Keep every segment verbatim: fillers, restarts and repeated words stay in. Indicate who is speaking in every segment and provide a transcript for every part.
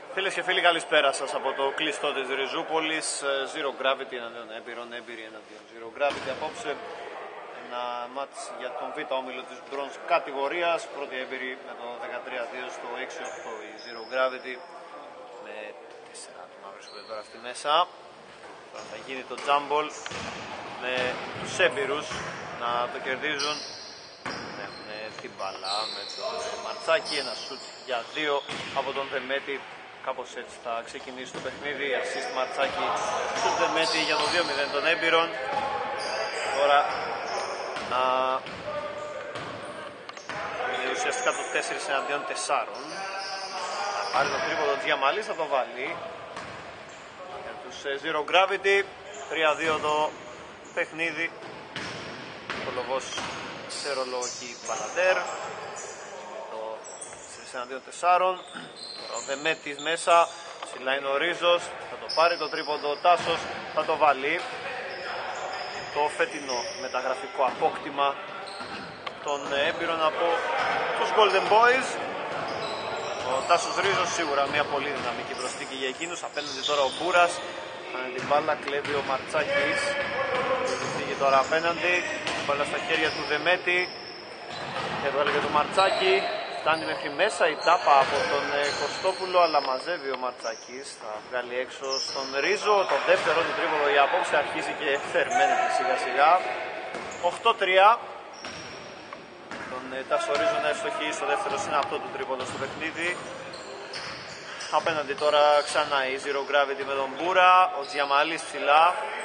Speaker 1: Φίλες και φίλοι, καλησπέρα σας από το κλειστό της Ριζούπολης. Zero Gravity εναντίον έμπειρων, έμπειροι εναντίον Zero Gravity. Απόψε ένα μάτς για τον β' όμιλο της Bronze κατηγορίας. Πρώτη έμπειρη με το δεκατρία δύο στο έξι οκτώ η Zero Gravity. Με τέσσερα άτομα βρίσκονται τώρα στη μέσα. Τώρα θα γίνει το jumble με τους έμπειρους να το κερδίζουν. Έχουν την μπάλα με τον Μαρτσάκη, ένα σουτ για δύο από τον Δεμέτη. Κάπως έτσι θα ξεκινήσει το παιχνίδι. Assist Μαρτσάκη, σουτ Δεμέτη για το δύο μηδέν των έμπειρων. Τώρα να... είναι ουσιαστικά το τέσσερα εναντίον τεσσάρων. Θα πάρει το τρίποντο Τζιαμαλής, θα το βάλει για τους Zero Gravity. τρία δύο το παιχνίδι. Ο Λοβός σε ρολό εκεί Παλαντέρ. Το τέσσερα εναντίον τεσσάρων. Ο Δεμέτης μέσα, ψηλά είναι ο Ρίζος, θα το πάρει το τρίποντο ο Τάσος, θα το βάλει. Το φετινό μεταγραφικό απόκτημα των έμπειρων από τους Golden Boys. Ο Τάσος Ρίζος σίγουρα μια πολύ δυναμική προσθήκη για εκείνους. Απέναντι τώρα ο Μπούρας, με την μπάλα κλέβει ο Μαρτσάκης. Φύγει τώρα απέναντι, μπάλα στα χέρια του Δεμέτη. Έβγαλε και το Μαρτσάκη. Φτάνει μέχρι μέσα η τάπα από τον Κωστόπουλο, αλλά μαζεύει ο Μαρτσάκης. Θα βγάλει έξω στον Ρίζο. Το δεύτερο του τρίποντο για απόψε αρχίζει και θερμαίνεται σιγά σιγά. οκτώ τρία. Τον Τάσο Ρίζο να ευστοχεί στο δεύτερο συναπτό του τρίποντο στο παιχνίδι. Απέναντι τώρα ξανά η Zero Gravity με τον Μπούρα. Ο Τζιαμαλής ψηλά.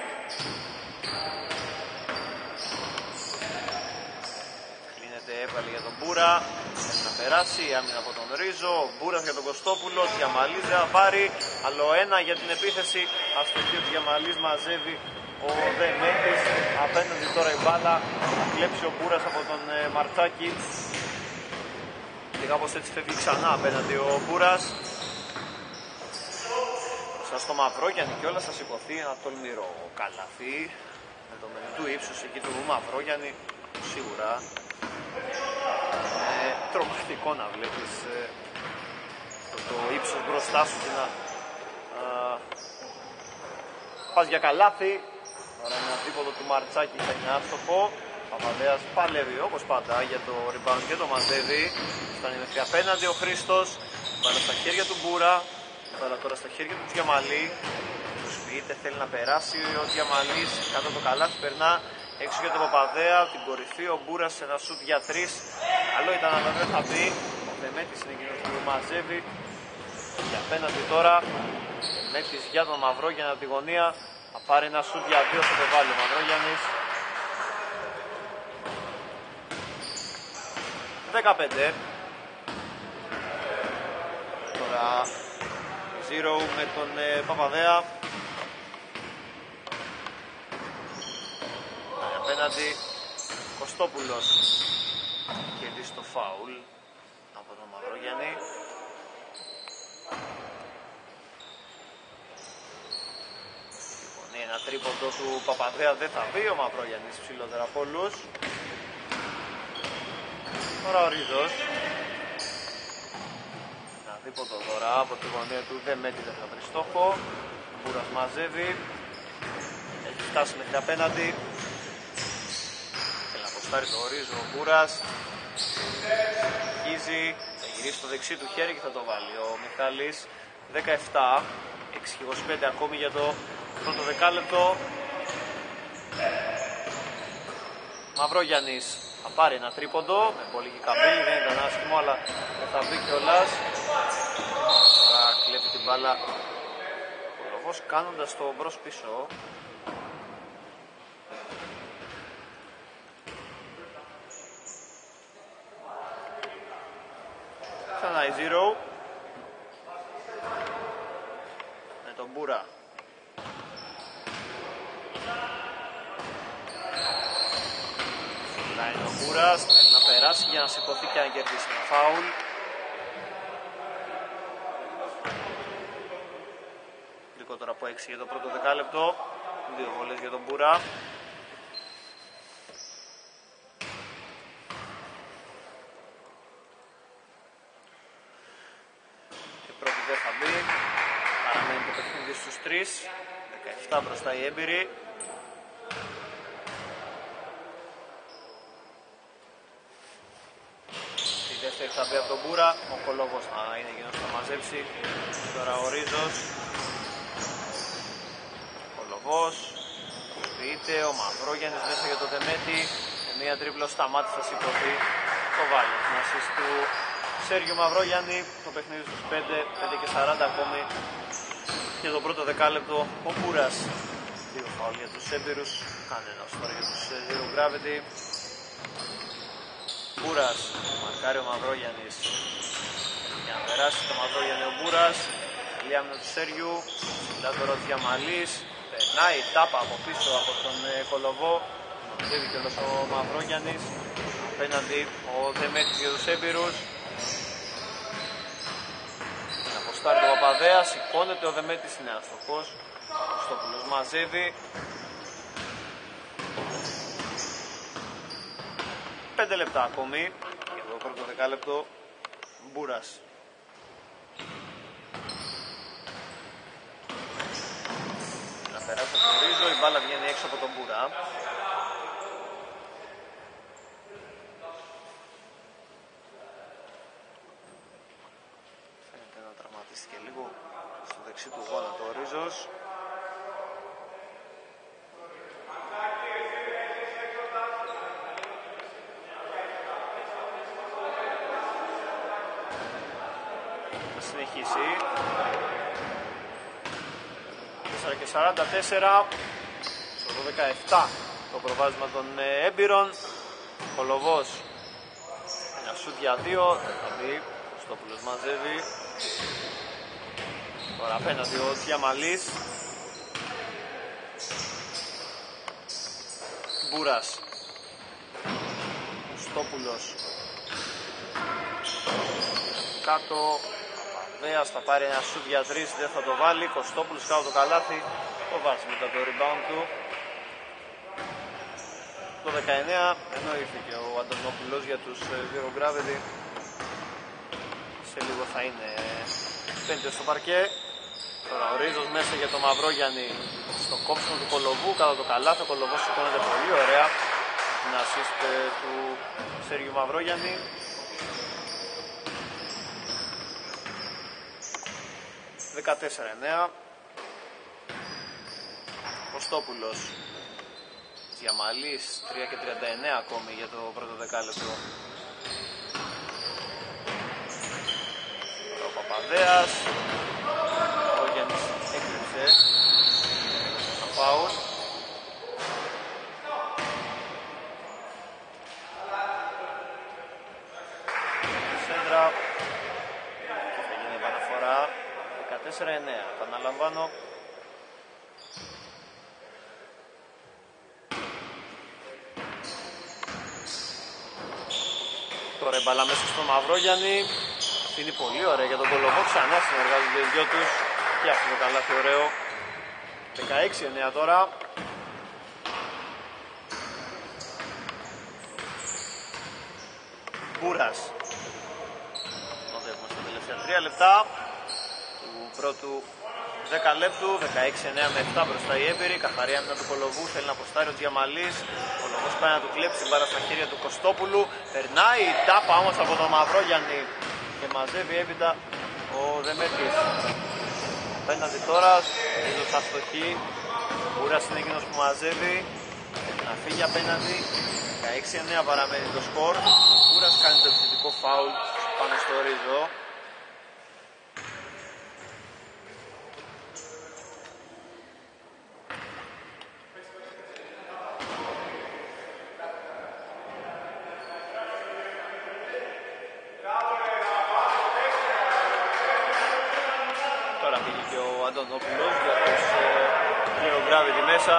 Speaker 1: Έβαλε για τον Μπούρα, θέλει να περάσει, άμυνα από τον Ρίζο, ο Μπούρας για τον Κωστόπουλο, Τζιαμαλής δεν θα πάρει, άλλο ένα για την επίθεση, αστοχή ο Τζιαμαλής, μαζεύει ο Δεμέτης, απέναντι τώρα η μπάλα, θα κλέψει ο Μπούρας από τον ε, Μαρτσάκη και κάπως έτσι φεύγει ξανά απέναντι ο Μπούρας. Μπροστά στο Μαυρόγιαννη κιόλας θα σηκωθεί ένα τολμηρό καλαθί με το μενιτού ύψος εκεί του Μαυρόγιαννη, σίγουρα. Είναι τρομακτικό να βλέπεις ε, το, το ύψος μπροστά σου και να α, πας για καλάθι. Τώρα ένα τρίποντο του Μαρτσάκη θα είναι άστοχο. Παπαδέας παλεύει όπως πάντα για το rebound και το μαζεύει. Φτάνει μέχρι απέναντι ο Χρήστος. Βάλε στα χέρια του Μπούρα. Βάλε τώρα στα χέρια του Τζιαμαλή. Του σπίτι θέλει να περάσει ο Τζιαμαλής. Κάτω το καλάθι περνά έξω για τον Παπαδέα, την κορυφή, ο Μπούρας σε ένα σουτ για τρεις. Καλό ήταν αλλά δεν θα μπει. Ο Δεμέτης είναι εκείνος που μαζεύει. Και απέναντι τώρα, Δεμέτης για τον Μαυρόγιαννη από τη γωνία. Θα πάρει ένα σουτ για δύο, θα το βάλει ο Μαυρόγιαννης. δεκαπέντε. Τώρα Zero με τον ε, Παπαδέα. Απέναντι Κωστόπουλος κερδίσει το φάουλ από τον Μαυρόγιαννη. Λοιπόν, ένα τρίποντο του Παπαδέα δεν θα μπει, ο Μαυρόγιαννης ψηλότερα από όλους. Τώρα ο Ρίζος. Ένα τρίποντο τώρα από τη γωνία του Δεμέτη δεν θα βρει στόχο. Ο Μπούρας μαζεύει. Έχει φτάσει μέχρι απέναντι. Στάρει το Ρίζο ο Μπούρας. Αρχίζει, θα γυρίσει το δεξί του χέρι και θα το βάλει ο Μιχάλης. δεκαεπτά, έξι και είκοσι πέντε ακόμη για το πρώτο δεκάλεπτο. Μαυρόγιαννης θα πάρει ένα τρίποντο με πολύ και καμπύλη, δεν ήταν άσχημο αλλά δεν θα μπει κιόλας. Τώρα κλέβει την μπάλα ο Λοβός κάνοντας το μπρος πίσω. Ξανά η Zero με τον Μπούρα. Να είναι ο Μπούρας, θέλει να περάσει για να σηκωθεί και να κερδίσει ένα φάουλ. Λιγότερα από έξι για το πρώτο δεκάλεπτο. Δύο βολές για τον Μπούρα. μπει. Παραμένει το παιχνίδι στους τρεις. δεκαεπτά μπροστά οι έμπειροι. Η δεύτερη θα μπει από τον Μπούρα. Ο Κολοβός θα είναι εκείνος που θα μαζέψει. Τώρα ο Ρίζος. Ο Κολοβός. Ποιείται ο Μαυρόγιαννης μέσα για το Δεμέτη. Με μία τρίπλο σταμάτη θα σηκωθεί. Το βάλει. Την ασίστ του Σέργιου Μαυρόγιαννη. Το παιχνίδι στους πέντε, πέντε και σαράντα ακόμη. Και το πρώτο δεκάλεπτο ο Μπούρας. Δύο φάουλ για τους έμπειρους. Κανένας τώρα για τους Zero Gravity. Μπούρας. Μαρκάρει ο Μαυρόγιαννης. Για να περάσει το Μαυρόγιαννη ο Μπούρας. Λιάμνα του Σέργιου. Μιλά τώρα ο Διαμαλής. Περνάει τάπα από πίσω από τον Κολοβό. Μαζεύει και ο Μαυρόγιαννης. Απέναντι ο Δεμέτης για τους έμπειρους. Αποστάρει το Παπαδέα. Σηκώνεται ο Δεμέτης. Είναι αστοχός. Ο Κωστόπουλος μαζεύει. Πέντε λεπτά ακόμη για το πρώτο δεκάλεπτο. Μπούρας. Να περάσει από τον Ρίζο, η μπάλα βγαίνει έξω από τον Μπούρα. Φαίνεται να τραυματίστηκε λίγο στο δεξί του γόνατο ο Ρίζος. Συνεχίσει. τέσσερα και σαράντα τέσσερα στο δεκαεπτά το προβάδισμα των έμπειρων. Κολοβός ένα σούτ για δύο. Θα μπει. Ο Κωστόπουλος μαζεύει. Τώρα απέναντι ο Διαμαλής. Μπούρας. Κωστόπουλος κάτω. Παπαδέας θα πάρει ένα σούτ για τρεις, δεν θα το βάλει. Κωστόπουλος κάτω το καλάθι. Το βάζει μετά το rebound του. Το δεκαεννέα ενώ ήρθε και ο Αντωνόπουλος για τους Zero Gravity. Σε λίγο θα είναι πέντε στο παρκέ. Τώρα ο Ρίζος μέσα για το Μαυρόγιαννη στο κόψιμο του Κολοβού. Κάτω το καλάθι, ο Κολοβός σηκώνεται πολύ ωραία. Την assist του Σέργιου Μαυρόγιαννη. δεκατέσσερα εννέα. Κωστόπουλος. Διαμαλής, τρία και τριάντα εννέα ακόμη για το πρώτο δεκάλεπτο. Ο Παπαδέας. Ο Γιάννης έκλειψε στα φάουλ. Σέντρα. τέσσερα εννέα, επαναλαμβάνω. Τώρα η μπάλα μέσα στο Μαυρόγιαννη. Είναι πολύ ωραία για τον Κολοβό. Ξανά συνεργάζονται οι δυο τους. Και αυτό το καλάθι ωραίο. δεκαέξι εννέα τώρα. Μπούρας. Οδεύουμε στα τελευταία τρία λεπτά πρώτου δέκα λεπτού, δεκαέξι εννέα με επτά μπροστά η έμπειρη. Καθαρή άμυνα του Κολοβού, θέλει να αποστάρει ο Διαμαλής. Ο Κολοβός πάει να του κλέψει την μπάλα στα χέρια του Κωστόπουλου. Περνάει η τάπα όμως από τον Μαυρόγιαννη και μαζεύει έπειτα ο Δεμέτης. Απέναντι τώρα, Ρίζος αστοχή. Ο Μπούρας είναι εκείνος που μαζεύει. Να φύγει απέναντι. δεκαέξι εννέα παραμένει το σκορ. Ο Μπούρας κάνει το επιθετικό φάουλ πάνω στο Ρίζο. Αντωνόπουλος για τους Zero Gravity μέσα.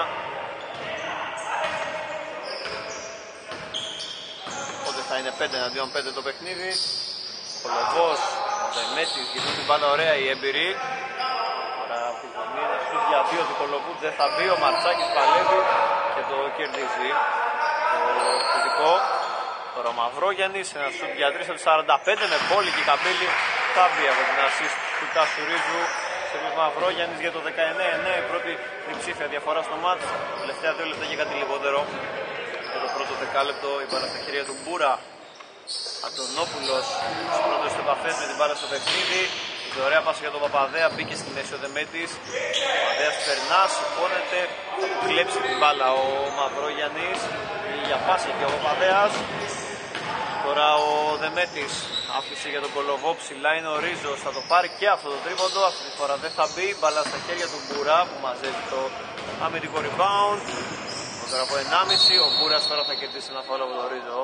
Speaker 1: Οπότε θα είναι πέντε εναντίον πέντε το παιχνίδι. Ο Κολοβός, ο Δεμέτης γυρνούν την μπάλα ωραία οι έμπειροι. Τώρα από τη γωνία είναι σούτ για δύο του Κολοβού, δεν θα μπει. Ο Μαρτσάκης παλεύει και το κερδίζει το θετικό. Τώρα ο Μαυρόγιαννης, ένα σούτ για τρεις από σαράντα πέντε με πόλη και καπέλι θα μπει από την assist του Τάσου Ρίζου. Σερβίς Μαυρόγιαννης για το δεκαεννέα εννέα, η πρώτη τριψήφια διαφορά στο μάτς. Τελευταία δύο λεπτά και κάτι λιγότερο. Για το πρώτο δεκάλεπτο η μπάλα στα χέρια του Μπούρα. Αντωνόπουλος στους πρώτες επαφές με την μπάλα στο παιχνίδι. Η ωραία πάσα για τον Παπαδέα, μπήκε στη μέση ο Δεμέτης. Ο Παπαδέας περνά, σηκώνεται, θα του κλέψει την μπάλα ο Μαυρόγιαννης. Για πάσα και ο Παπαδέας. Τώρα ο Δεμέτης άφησε για τον Κολοβό, ψηλά είναι ο Ρίζος, θα το πάρει και αυτό το τρίποντο. Αυτή τη φορά δεν θα μπει, μπάλα στα χέρια του Μπουρά που μαζεύει το αμυντικό rebound. Τώρα από ενάμιση, ο Μπούρας τώρα θα κερδίσει ένα φάουλ από τον Ρίζο.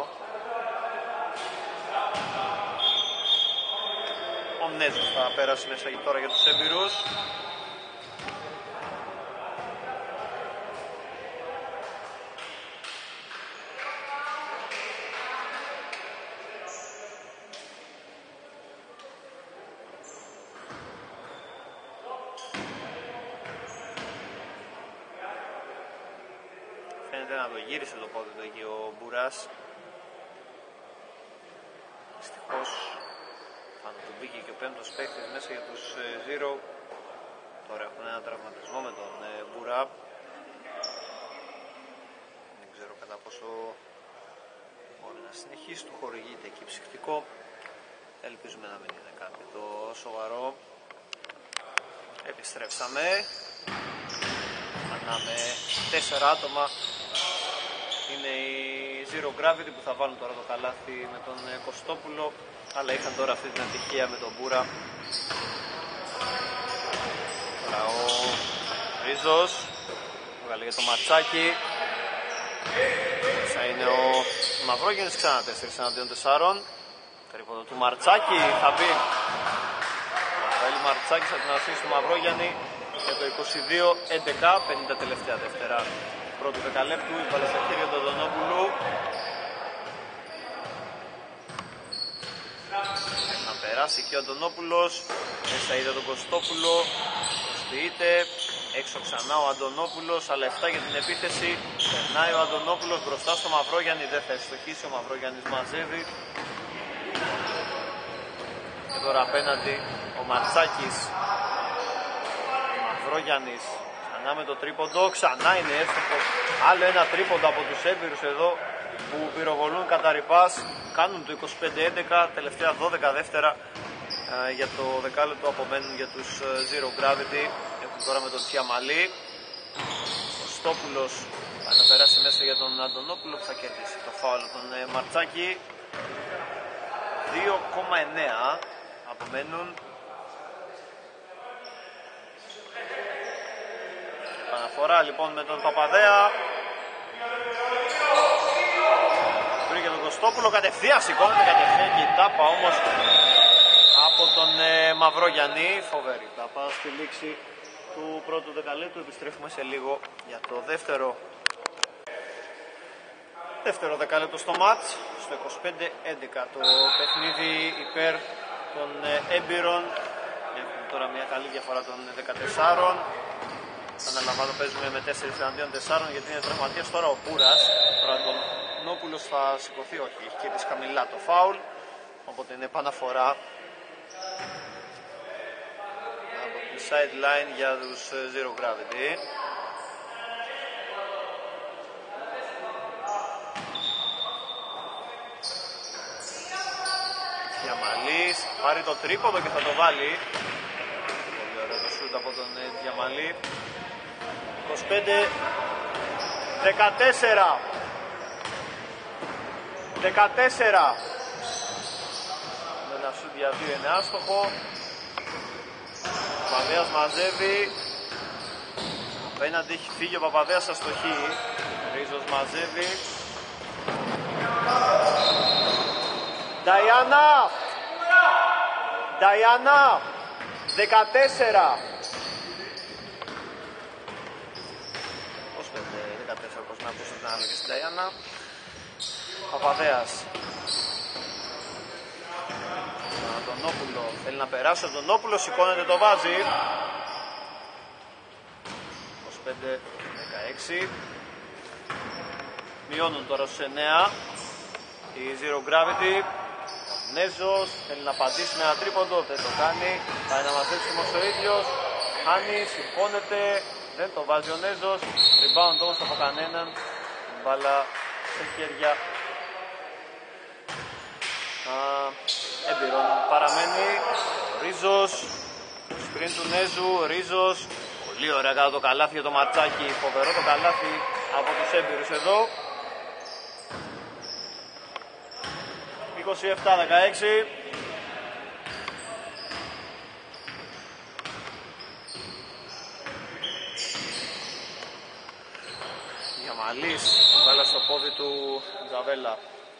Speaker 1: Ο Νέζος θα πέρασε μέσα τώρα για τους έμπειρους. Φαίνεται να το γύρισε το πόδι του εκεί ο Μπούρας. Δυστυχώς πάνω του μπήκε και ο πέμπτος παίκτης μέσα για τους Zero. Τώρα έχουν ένα τραυματισμό με τον Μπουρά. Δεν ξέρω κατά πόσο μπορεί να συνεχίσει, του χορηγείται εκεί ψυχτικό. Ελπίζουμε να μην είναι κάτι το σοβαρό. Επιστρέψαμε. Ανάμε τέσσερα άτομα. Είναι οι Zero Gravity που θα βάλουν τώρα το καλάθι με τον Κωστόπουλο, αλλά είχαν τώρα αυτή την ατυχία με τον Μπούρα. Τώρα ο Ρίζος βγάλε για το ματσάκι. Θα είναι ο Μαυρόγιαννης, ξανά τέσσερα εναντίον τεσσάρων. Τρίποντο του Μαρτσάκη θα μπει. Ραφαήλ Μαρτσάκης θα την ασύσει του Μαυρόγιαννη για το είκοσι δύο έντεκα, πενήντα τελευταία δεύτερα πρώτου δεκαλέπτου. Η μπάλα στα χέρια του Αντωνόπουλου. Να περάσει και ο Αντωνόπουλος. Μέσα είδε τον Κωστόπουλο. Προσποιείται. Έξω ξανά ο Αντωνόπουλος. Αλλά εφτά για την επίθεση. Περνάει ο Αντωνόπουλος μπροστά στο Μαυρόγιαννη. Δεν θα ευστοχίσει. Ο Μαυρόγιαννης μαζεύει. Και τώρα απέναντι ο Μαρτσάκης. Ο Μαυρόγιαννης ξανά με το τρίποντο. Ξανά είναι εύστοχος. Άλλο ένα τρίποντο από τους έμπειρους εδώ που πυροβολούν κατά ρηπάς. Κάνουν το είκοσι πέντε έντεκα. Τελευταία δώδεκα δεύτερα ε, για το δεκάλεπτο απομένουν για τους ε, Zero Gravity. Έχουν τώρα με τον Τσιαμαλή. Ο Στόπουλος θα περάσει μέσα για τον Αντωνόπουλο που θα κερδίσει το φάουλ τον ε, Μαρτσάκη. δύο κόμμα εννέα απομένουν. Επαναφορά λοιπόν με τον Παπαδέα. Βρήκε τον Κωστόπουλο, κατευθείαν σηκώνεται κατευθείαν και η τάπα όμως από τον ε, Μαυρόγιαννη. Φοβερή τάπα στη λήξη του πρώτου δεκαλέπτου. Επιστρέφουμε σε λίγο για το δεύτερο δεύτερο δεκάλεπτο στο μάτς. Στο είκοσι πέντε έντεκα το παιχνίδι υπέρ των ε, έμπειρων. Έχουμε τώρα μια καλή διαφορά των δεκατεσσάρων. Αναλαμβάνω παίζουμε με τέσσερα εναντίον τεσσάρων γιατί είναι τραυματίας τώρα ο Μπούρας. Τώρα τον Νόπουλος θα σηκωθεί, όχι, έχει κερδίσει χαμηλά το φάουλ. Οπότε είναι επαναφορά από τη sideline για τους Zero Gravity. Διαμαλής πάρει το τρίποδο και θα το βάλει. Πολύ ωραίο το σούτ από τον Διαμαλή. είκοσι πέντε δεκατέσσερα δεκατέσσερα. Με ένα σούτ για δύο είναι άστοχο. Ο Παπαδέας μαζεύει. Απέναντι έχει φύγει ο Παπαδέας αστοχή. Ρίζος μαζεύει. Νταϊάννα Νταϊάννα δεκατέσσερα δεκατέσσερα όπως να ακούσω την άλλη και στην Νταϊάννα. Παπαδέας. Τον Αντωνόπουλο θέλει να περάσει. Ο Αντωνόπουλος σηκώνεται, το βάζει. είκοσι πέντε δεκαέξι. Μειώνουν τώρα στους εννέα οι Zero Gravity. Νέζος θέλει να απαντήσει με ένα τρίποντο, δεν το κάνει. Πάει να μαζέψει όμως ο ίδιος. Χάνει, σηκώνεται, δεν το βάζει ο Νέζος. Rebound όμως από κανέναν. Την μπάλα σε χέρια έμπειρον παραμένει. Ρίζος, σπριν του Νέζου, Ρίζος. Πολύ ωραία κατά το καλάθι για το Μαρτσάκι. Φοβερό το καλάθι από τους έμπειρους εδώ. είκοσι επτά δεκαέξι. Γιαμαλής, μπάλα στο πόδι του Τζαβέλα.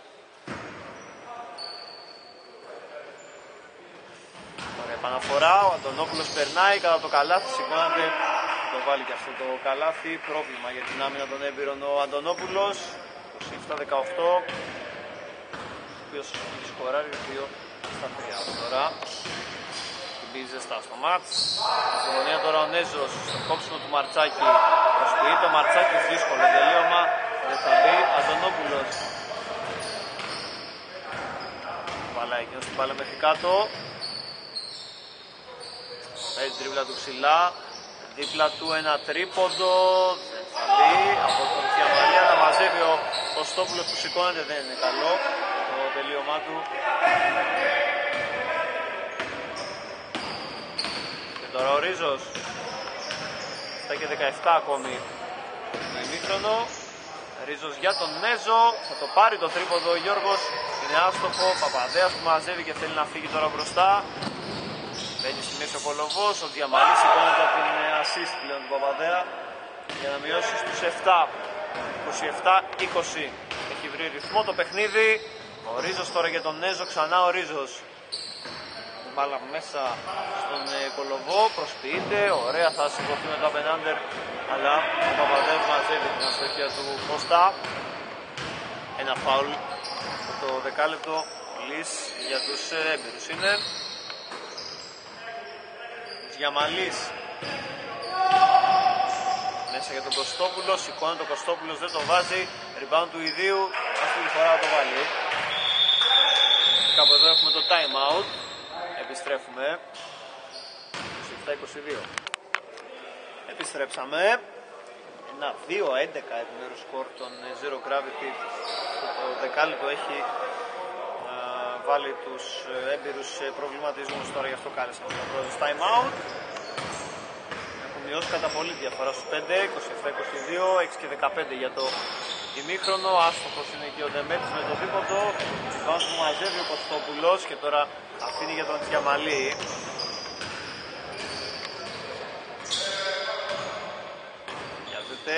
Speaker 1: Ωραία επαναφορά, ο Αντωνόπουλος περνάει κατά το καλάθι, σηκώνεται, το βάλει και αυτό το καλάθι. Πρόβλημα για την άμυνα των έμπειρων ο Αντωνόπουλος. είκοσι επτά δεκαοκτώ, ο οποίος έχει σκοράρει δύο στα τρία τώρα. Την μπει ζεστά στο μάτς. Στη γωνία τώρα ο Νέζος, στο κόψιμο του Μαρτσάκη. Προσποιεί το Μαρτσάκη, δύσκολο τελείωμα. Δεν θα μπει, Αντωνόπουλος. Βάλα εκείνος την μπάλα μέχρι κάτω. Έτσι τρίβλα του ψηλά. Δίπλα του ένα τρίποντο. Δεν θα μπει. Από τον Διαμαλία να μαζεύει ο Κωστόπουλος που σηκώνεται, δεν είναι καλό το τελείωμά του. Και τώρα ο Ρίζος. Στα και δεκαεπτά ακόμη το ημίχρονο. Ρίζος για τον Νέζο. Θα το πάρει το τρίποντο ο Γιώργος. Είναι άστοχο. Παπαδέας που μαζεύει και θέλει να φύγει τώρα μπροστά. Μπαίνει στη μέση ο Κολοβός. Ο Διαμαλής σηκώνεται από την assist πλέον του Παπαδέα για να μειώσει στους επτά. είκοσι επτά είκοσι. Έχει βρει ρυθμό το παιχνίδι. Ο Ρίζος τώρα για τον Νέζο. Ξανά ο Ρίζος. Μπάλα μέσα στον ε, Κολοβό. Προσποιείται. Ωραία, θα σηκωθεί με το απενάντερ. Αλλά ο Παπαδέας μαζεύει την αστοχία του Κώστα. Ένα φάουλ το δεκάλεπτο λύς για τους ε, έμπειρους είναι. Γιαμαλής μέσα για τον Κωστόπουλο, σηκώνει τον Κωστόπουλος, δεν το βάζει. Rebound του ιδίου, αυτή τη φορά το βάλει. Κάπου εδώ έχουμε το time out. Επιστρέφουμε είκοσι επτά είκοσι δύο. Επιστρέψαμε. Ένα δύο έντεκα επιμέρους σκορ των Zero Gravity. Το δεκάλεπτο έχει α, βάλει τους έμπειρους προβληματισμούς τώρα, γι' αυτό κάλεσαν το πρώτο time out. Έχουν μειώσει κατά πολύ διαφορά στους πέντε, είκοσι επτά είκοσι δύο, έξι και δεκαπέντε για το ημίχρονο. Άστοχος είναι και ο Δεμέτης με το δίποντο. Πάνω του μαζεύει ο Κωστόπουλος και τώρα αφήνει για τον Τζιαμαλή. Για δείτε.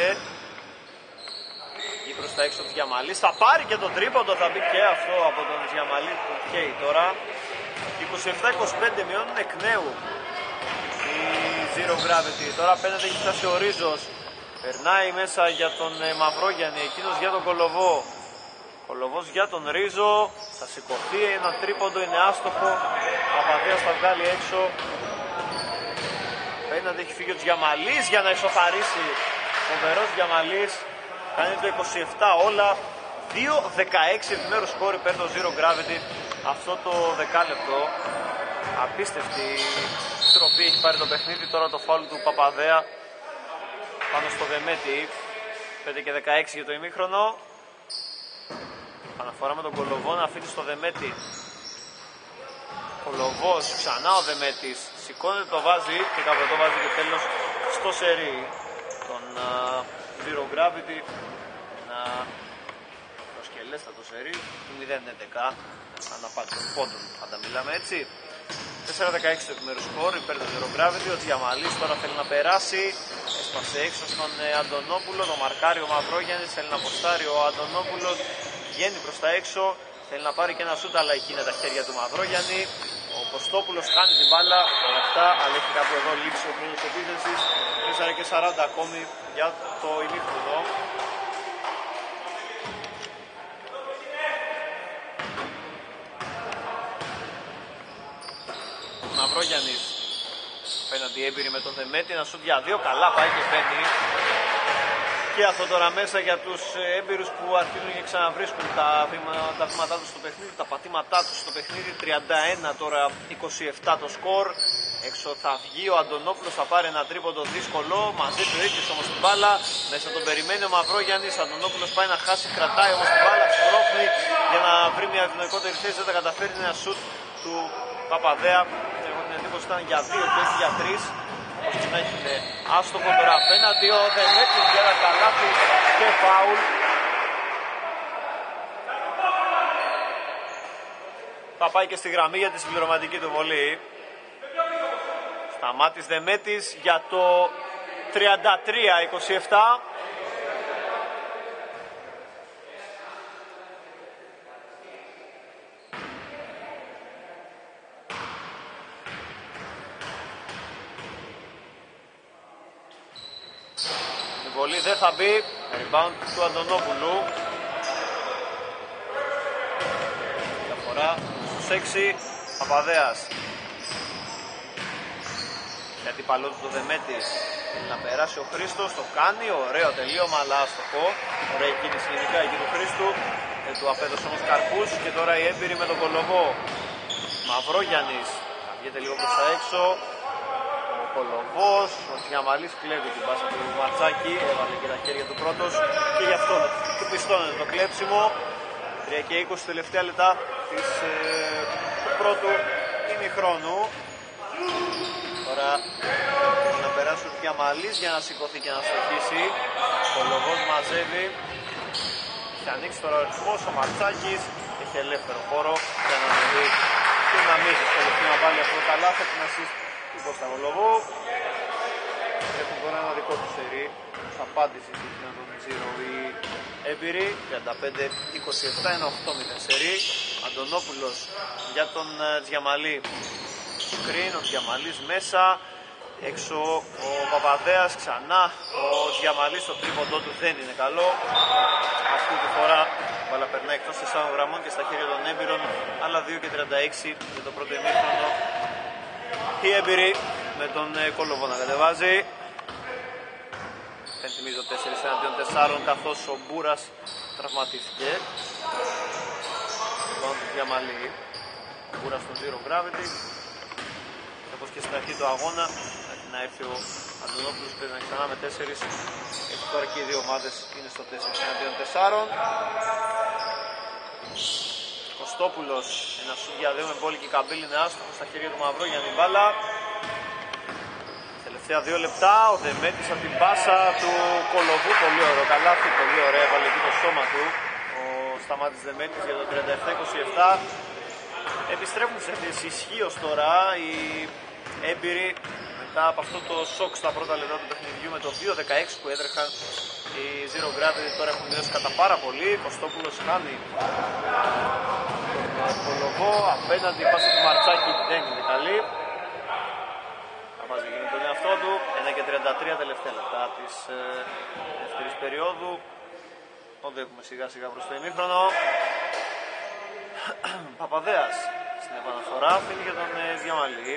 Speaker 1: Γη προς τα έξω του Τζιαμαλής. Θα πάρει και το τρίποντο, θα μπει και αυτό από τον Τζιαμαλή που καίει τώρα. είκοσι επτά είκοσι πέντε μειώνουν εκ νέου η Zero Gravity. Τώρα απέναντι έχει φτάσει ο Ρίζος. Περνάει μέσα για τον ε, Μαυρόγιαννη, εκείνος για τον Κολοβό. Κολοβός για τον Ρίζο. Θα σηκωθεί, ένα τρίποντο είναι άστοχο. Παπαδέας θα βγάλει έξω. Απέναντι έχει φύγει ο Τζιαμαλής για να ισοφαρίσει. Φοβερός Τζιαμαλής. Κάνει το είκοσι επτά όλα. δύο δεκαέξι επιμέρους σκόρ υπέρ το Zero Gravity. Αυτό το δεκάλεπτο. Απίστευτη τροπή έχει πάρει το παιχνίδι. Τώρα το φάουλ του Παπαδέα πάνω στο Δεμέτη. πέντε και δεκαέξι για το ημίχρονο. Αναφορά με τον Κολοβό να αφήνει στο Δεμέτη. Κολοβός, ξανά ο Δεμέτης. Σηκώνεται, το βάζει και κάπου το βάζει και τέλος στο σερί. Τον uh, Zero Gravity. Ένα προσκελέστατο σερί του μηδέν έντεκα. Αναπάτηση των πόντων, θα τα μιλάμε έτσι. τέσσερα δεκαέξι το επιμέρους σκορ υπέρ του Zero Gravity. Ο Διαμαλής τώρα θέλει να περάσει. Έσπασε έξω στον ε, Αντωνόπουλο. Το μαρκάρει ο Μαυρόγιαννης. Θέλει να αποστάρει ο Αντωνόπουλος. Βγαίνει προς τα έξω. Θέλει να πάρει και ένα σούτ, αλλά εκεί είναι τα χέρια του Μαυρόγιαννη. Ο Κωστόπουλος κάνει την μπάλα. Με αυτά, αλλά έχει κάπου εδώ λήξει ο χρόνος επίθεσης. τέσσερα και σαράντα ακόμη για το ημίχρονο. Μαυρόγιαννης απέναντι έμπειρη με τον Δεμέτη. Ένα σούτ για δύο, καλά πάει και μπαίνει. Και αυτό τώρα μέσα για τους έμπειρους που αρχίζουν και ξαναβρίσκουν τα, βήμα, τα βήματά τους στο παιχνίδι, τα πατήματά τους στο παιχνίδι. Τριάντα ένα τώρα είκοσι επτά το σκορ. Έξω θα βγει ο Αντωνόπουλος, θα πάρει ένα τρίποντο δύσκολο. Μαζί του ίδιος όμως την μπάλα. Μέσα τον περιμένει ο Μαυρόγιαννης. Αντωνόπουλος πάει να χάσει, κρατάει όμως την μπάλα. Σπρώχνει για να βρει μια ευνοϊκότερη θέση. Δεν τα καταφέρει, ένα σουτ του Παπαδέα. Έχω την εντύπωση ήταν για δύο και όχι για τρεις. Όπως να έχει άστοχο τώρα απέναντι ο Δεμέτρης για ένα καλάθι και φάουλ. Θα πάει και στη γραμμή για τη συμπληρωματική του βολή. Σταμάτης Δεμέτης για το τριάντα τρία είκοσι επτά. Η βολή δεν θα μπει. Rebound του Αντωνόπουλου. Διαφορά στους έξι. Παπαδέας. Γιατί παλό του το Δεμέτης να περάσει ο Χρήστος, το κάνει, ωραίο τελείωμα αλλά άστοχο. Ωραία κίνηση γενικά εκεί του Χρήστου, ε, του απέδωσε όμως καρπούς. Και τώρα η έμπειρη με τον Κολοβό. Μαυρόγιαννης, βγαίνει λίγο προς τα έξω. Ο Κολοβός, ο Τζιαμαλής κλέβει την πάσα του Ματσάκη, έβαλε και τα χέρια του πρώτος και γι' αυτό του πιστώνεται το κλέψιμο. τρία και είκοσι τελευταία λεπτά της, ε, του πρώτου ημιχρόνου. Τώρα να περάσει ο Διαμαλής για να σηκωθεί και να στοχίσει. Ο Λογός μαζεύει. Έχει ανοίξει τώρα ο ρυθμός, ο Μαρτσάκης έχει ελεύθερο χώρο για να δει και να μην δυσκολευτεί να βάλει αυτό το καλάθι από την assist του Κώστα Λογού. Έχουν τώρα ένα δικό του σερί. Θα απάντηση να τον Ζήρο η έμπειρη. τριάντα πέντε είκοσι επτά, ένα οκτώ μηδέν σερί. Αντωνόπουλος για τον Διαμαλή. Σκριν, ο Διαμαλής μέσα. Έξω ο Παπαδέας ξανά. Ο Διαμαλής στο τρίποντό του δεν είναι καλό. Αυτή τη φορά η μπάλα περνάει εκτός τεσσάρων γραμμών και στα χέρια των έμπειρων. Άλλα δύο και τριάντα έξι για το πρώτο ημίχρονο. Η έμπειρη με τον Κόλοβο να κατεβάζει. Θυμίζω τέσσερα εναντίον τεσσάρων καθώς ο Μπούρας τραυματίστηκε. Πάνω του Διαμαλή. Ο Μπούρας στον Zero Gravity. Όπως και στην αρχή του αγώνα, έχει να έρθει ο Αντωνόπουλος, πρέπει να ξανά με τέσσερις. Έτσι τώρα και οι δύο ομάδες είναι στο τέσσερα εναντίον τεσσάρων. Κωστόπουλος, ένα σουτ για δύο με μπόλικη καμπύλη, είναι άστοχο στα χέρια του Μαυρό για την μπάλα. Τελευταία δύο λεπτά, ο Δεμέτης από την πάσα του Κολοβού, πολύ ωραίο καλάθι, πολύ ωραία, έβαλε εκεί το σώμα του. Ο Σταμάτης Δεμέτης για το τριάντα επτά είκοσι επτά. Επιστρέφουν σε θέση ισχύως τώρα οι έμπειροι μετά από αυτό το σοκ στα πρώτα λεπτά του παιχνιδιού με το δύο δεκαέξι που έτρεχαν. Οι Zero Gravity τώρα έχουν μειώσει κατά πάρα πολύ. Κωστόπουλος χάνει τον Κολοβό, απέναντι η πάσα του Μαρτσάκη δεν είναι καλή. Θα βάζει και τον εαυτό του. ένα και τριάντα τρία τελευταία λεπτά της ε, δεύτερης περίοδου. Οδεύουμε σιγά σιγά προς το ημίχρονο. Παπαδέας στην επαναφορά, αφήνει για τον ε, Διαμαλή.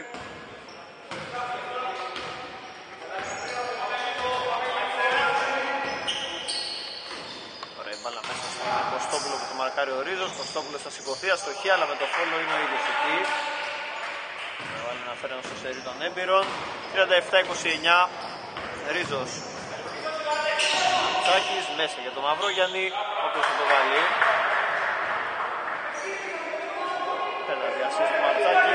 Speaker 1: Ωραία η μπάλα μέσα στον Κωστόπουλο που το μαρκάρει ο Ρίζος. Κωστόπουλος θα σηκωθεί, αστοχή, αλλά με το φόλο είναι ο ίδιος εκεί. Θα βάλει ένα φέρνο στο σερί των έμπειρων. τριάντα επτά είκοσι εννιά, Ρίζος. Τσάκης μέσα για τον Μαυρόγιαννη, όπως θα το βάλει. Πέναντι ασίστ του Μαρτσάκη.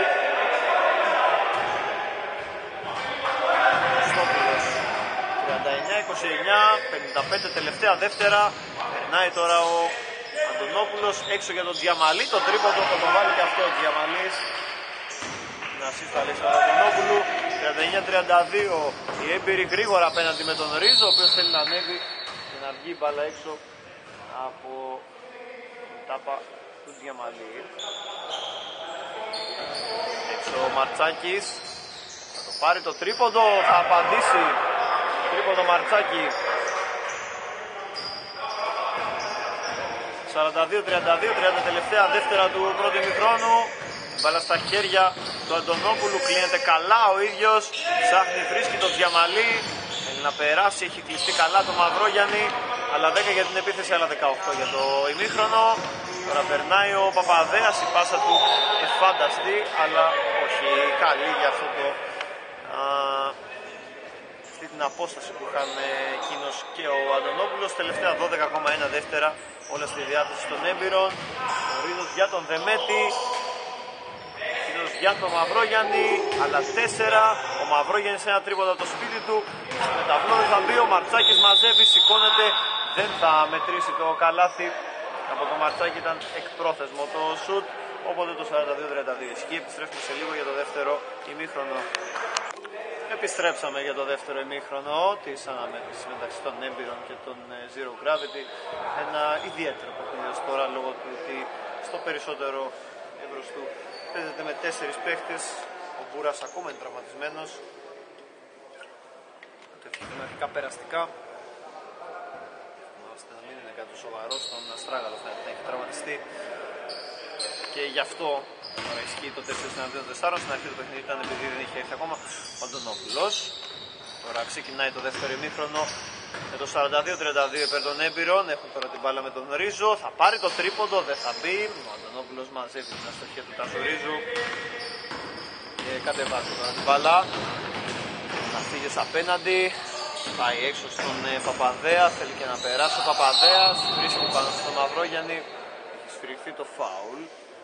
Speaker 1: Κωστόπουλος. τριάντα εννιά είκοσι εννιά, πενήντα πέντε τελευταία δεύτερα. Περνάει τώρα ο Αντωνόπουλος έξω για τον Διαμαλή. Το τρίποντο θα το βάλει και αυτό ο Διαμαλής. Να σύσταλε στον Αντωνόπουλου. τριάντα εννιά τριάντα δύο. Η έμπειρη γρήγορα απέναντι με τον Ρίζο, ο οποίος θέλει να ανέβει και να βγει μπάλα έξω από την τάπα του Διαμαλή. Έξω ο Μαρτσάκης. Θα το πάρει το τρίποντο, θα απαντήσει. Τρίποντο Μαρτσάκη. σαράντα δύο τριάντα δύο, τριάντα τελευταία δεύτερα του πρώτου ημιχρόνου. Μπάλα στα χέρια του Αντωνόπουλου, κλείνεται καλά ο ίδιος. Ψάχνει, βρίσκει τον Διαμαλή. θέλει να περάσει, έχει κλειστεί καλά το Μαυρόγιαννη, αλλά δέκα για την επίθεση, αλλά δεκαοκτώ για το ημίχρονο. Τώρα περνάει ο Παπαδέας, η πάσα του εφάνταστη, αλλά όχι καλή για αυτό το, α, αυτή την απόσταση που είχαν εκείνος και ο Αντωνόπουλος. Τελευταία δώδεκα κόμμα ένα δεύτερα, όλα στη διάθεση των έμπειρων. Ο Ρίδος για τον Δεμέτη, εκείνος για τον Μαυρόγιαννη, αλλά τέσσερα. Ο Μαυρόγιαννης ένα τρίποντο από το σπίτι του, με τα βλώδες θα μπει, ο Μαρτσάκης μαζεύει, σηκώνεται, δεν θα μετρήσει το καλάθι. Από το Μαρτσάκη ήταν εκπρόθεσμο το σουτ, οπότε το σαράντα δύο τριάντα δύο ισχύει. Επιστρέφουμε σε λίγο για το δεύτερο ημίχρονο. Επιστρέψαμε για το δεύτερο ημίχρονο της αναμέτρησης μεταξύ των έμπειρων και των Zero Gravity. Ένα ιδιαίτερο παιχνίδι ως τώρα, λόγω του ότι στο περισσότερο εύρος του παίζεται με τέσσερις παίχτες. Ο Μπούρας ακόμα είναι τραυματισμένος. Το ευχηθούμε αρχικά περαστικά. Να μην είναι κάτι σοβαρό, στον Αστράγαλο φαίνεται να έχει τραυματιστεί. Και γι' αυτό τώρα ισχύει το τέσσερα εναντίον τεσσάρων. Στην αρχή του παιχνίδι ήταν επειδή δεν είχε έρθει ακόμα ο Αντωνόπουλος. Τώρα ξεκινάει το δεύτερο ημίχρονο με το σαράντα δύο τριάντα δύο υπέρ των έμπειρων. Έχουν τώρα την μπάλα με τον Ρίζο. Θα πάρει το τρίποντο, δεν θα μπει. Ο Αντωνόπουλος μαζεύει την αστοχία του Τασουρίζου και κατεβάζει τώρα την μπάλα. Να φύγει απέναντι. Πάει έξω στον ε, Παπαδέα, θέλει και να περάσει ο Παπαδέας, βρίσκει πάνω στον Μαυρόγιαννη, έχει σφυριχθεί το φάουλ.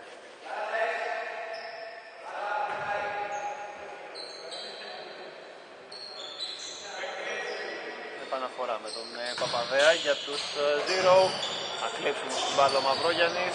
Speaker 1: Επαναφορά με τον ε, Παπαδέα για τους ε, Zero, θα κλέψουν στην μπάλα ο Μαυρόγιαννης.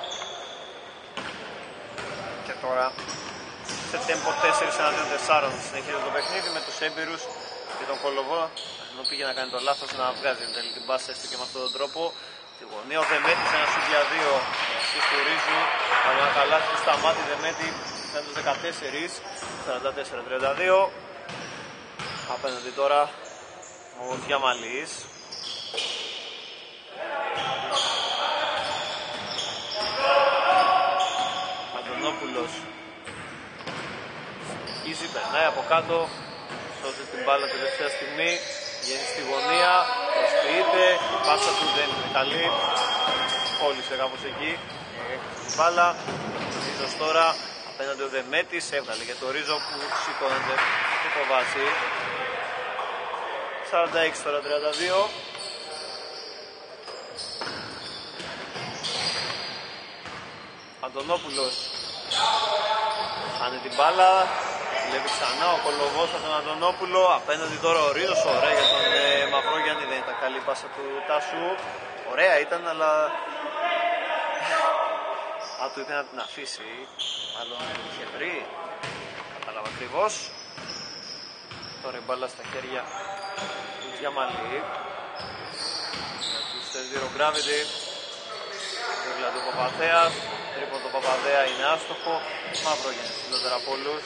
Speaker 1: Και τώρα σε τέμπο τέσσερα εναντίον τεσσάρων συνεχίζει το παιχνίδι με τους έμπειρους και τον Κολοβό, ενώ πήγε να κάνει το λάθος να βγάζει εν τέλει την μπάσα, έστω και με αυτόν τον τρόπο. Τη γωνία ο Δεμέτης, ένα σουτ για δύο, ασίστ του Ρίζου, αλλά ένα καλάθι του Σταμάτη. Δεμέτη φαίνεται τους δεκατέσσερα, σαράντα τέσσερα τριάντα δύο. Απέναντι τώρα ο Διαμαλής. Αντωνόπουλος συνεχίζει, περνάει από κάτω, σώζει την μπάλα τελευταία στιγμή, βγαίνει στη γωνία, προσποιείται, η πάσα του δεν είναι καλή, κόλλησε κάπως εκεί, έχει την μπάλα. Ο Ρίζος τώρα απέναντι ο Δεμέτης, έβγαλε για το Ρίζο που σηκώνεται και το βάζει. σαράντα έξι τώρα τριάντα δύο. Αντωνόπουλος χάνει την μπάλα, βλέπει ξανά ο Κολοβός από τον Αντωνόπουλο. Απέναντι τώρα ο Ρίζος, ωραία για τον ε, Μαυρόγιαννη, δεν ήταν καλή πάσα του Τάσου. Ωραία ήταν, αλλά α, του είπε να την αφήσει, μάλλον είχε βρει, κατάλαβα ακριβώς. Τώρα η μπάλα στα χέρια του Διαμαλή για τους Zero Gravity. Δηλαδή ο Παπαδέας, τρίποντο Παπαδέα είναι άστοχο, Μαυρόγιαννης ψηλότερα από όλους.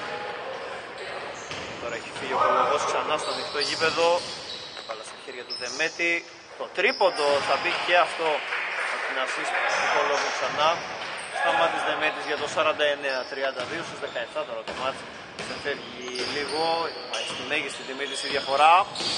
Speaker 1: Τώρα έχει φύγει ο Κολοβός ξανά στο ανοιχτό γήπεδο, μπάλα στα χέρια του Δεμέτη. Το τρίποντο θα μπει και αυτό από την ασίστ του Κολοβού ξανά. Σταμάτης Δεμέτης για το σαράντα εννέα τριάντα δύο, στους δεκαεπτά τώρα το μάτς. Σε φεύγει λίγο, πάει στη μέγιστη τιμή της η διαφορά.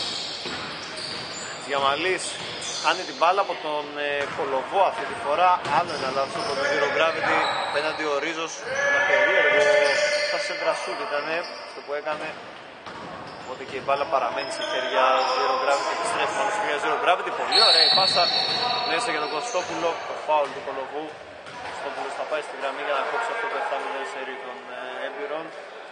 Speaker 1: Διαμαλής χάνει την μπάλα από τον ε, Κολοβό αυτή τη φορά. Άλλο ένα λάθος από τον Zero Gravity. Απέναντι ο Ρίζος, ένα περίεργο στα σέντρα σούτ ήταν αυτό που έκανε. Οπότε και η μπάλα παραμένει σε χέρια Zero Gravity. Επιστρέφει πάνω σε χέρια Zero Gravity. Πολύ ωραία η πάσα μέσα για τον Κωστόπουλο. Το φάουλ του Κολοβού. Ο Κωστόπουλος θα πάει στη γραμμή για να κόψει αυτό το επτά μηδέν σερί των ε, έμπειρων.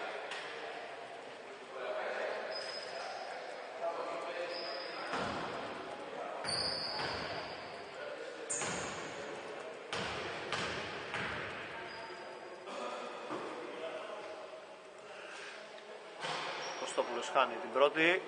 Speaker 1: Κωστόπουλος χάνει την πρώτη.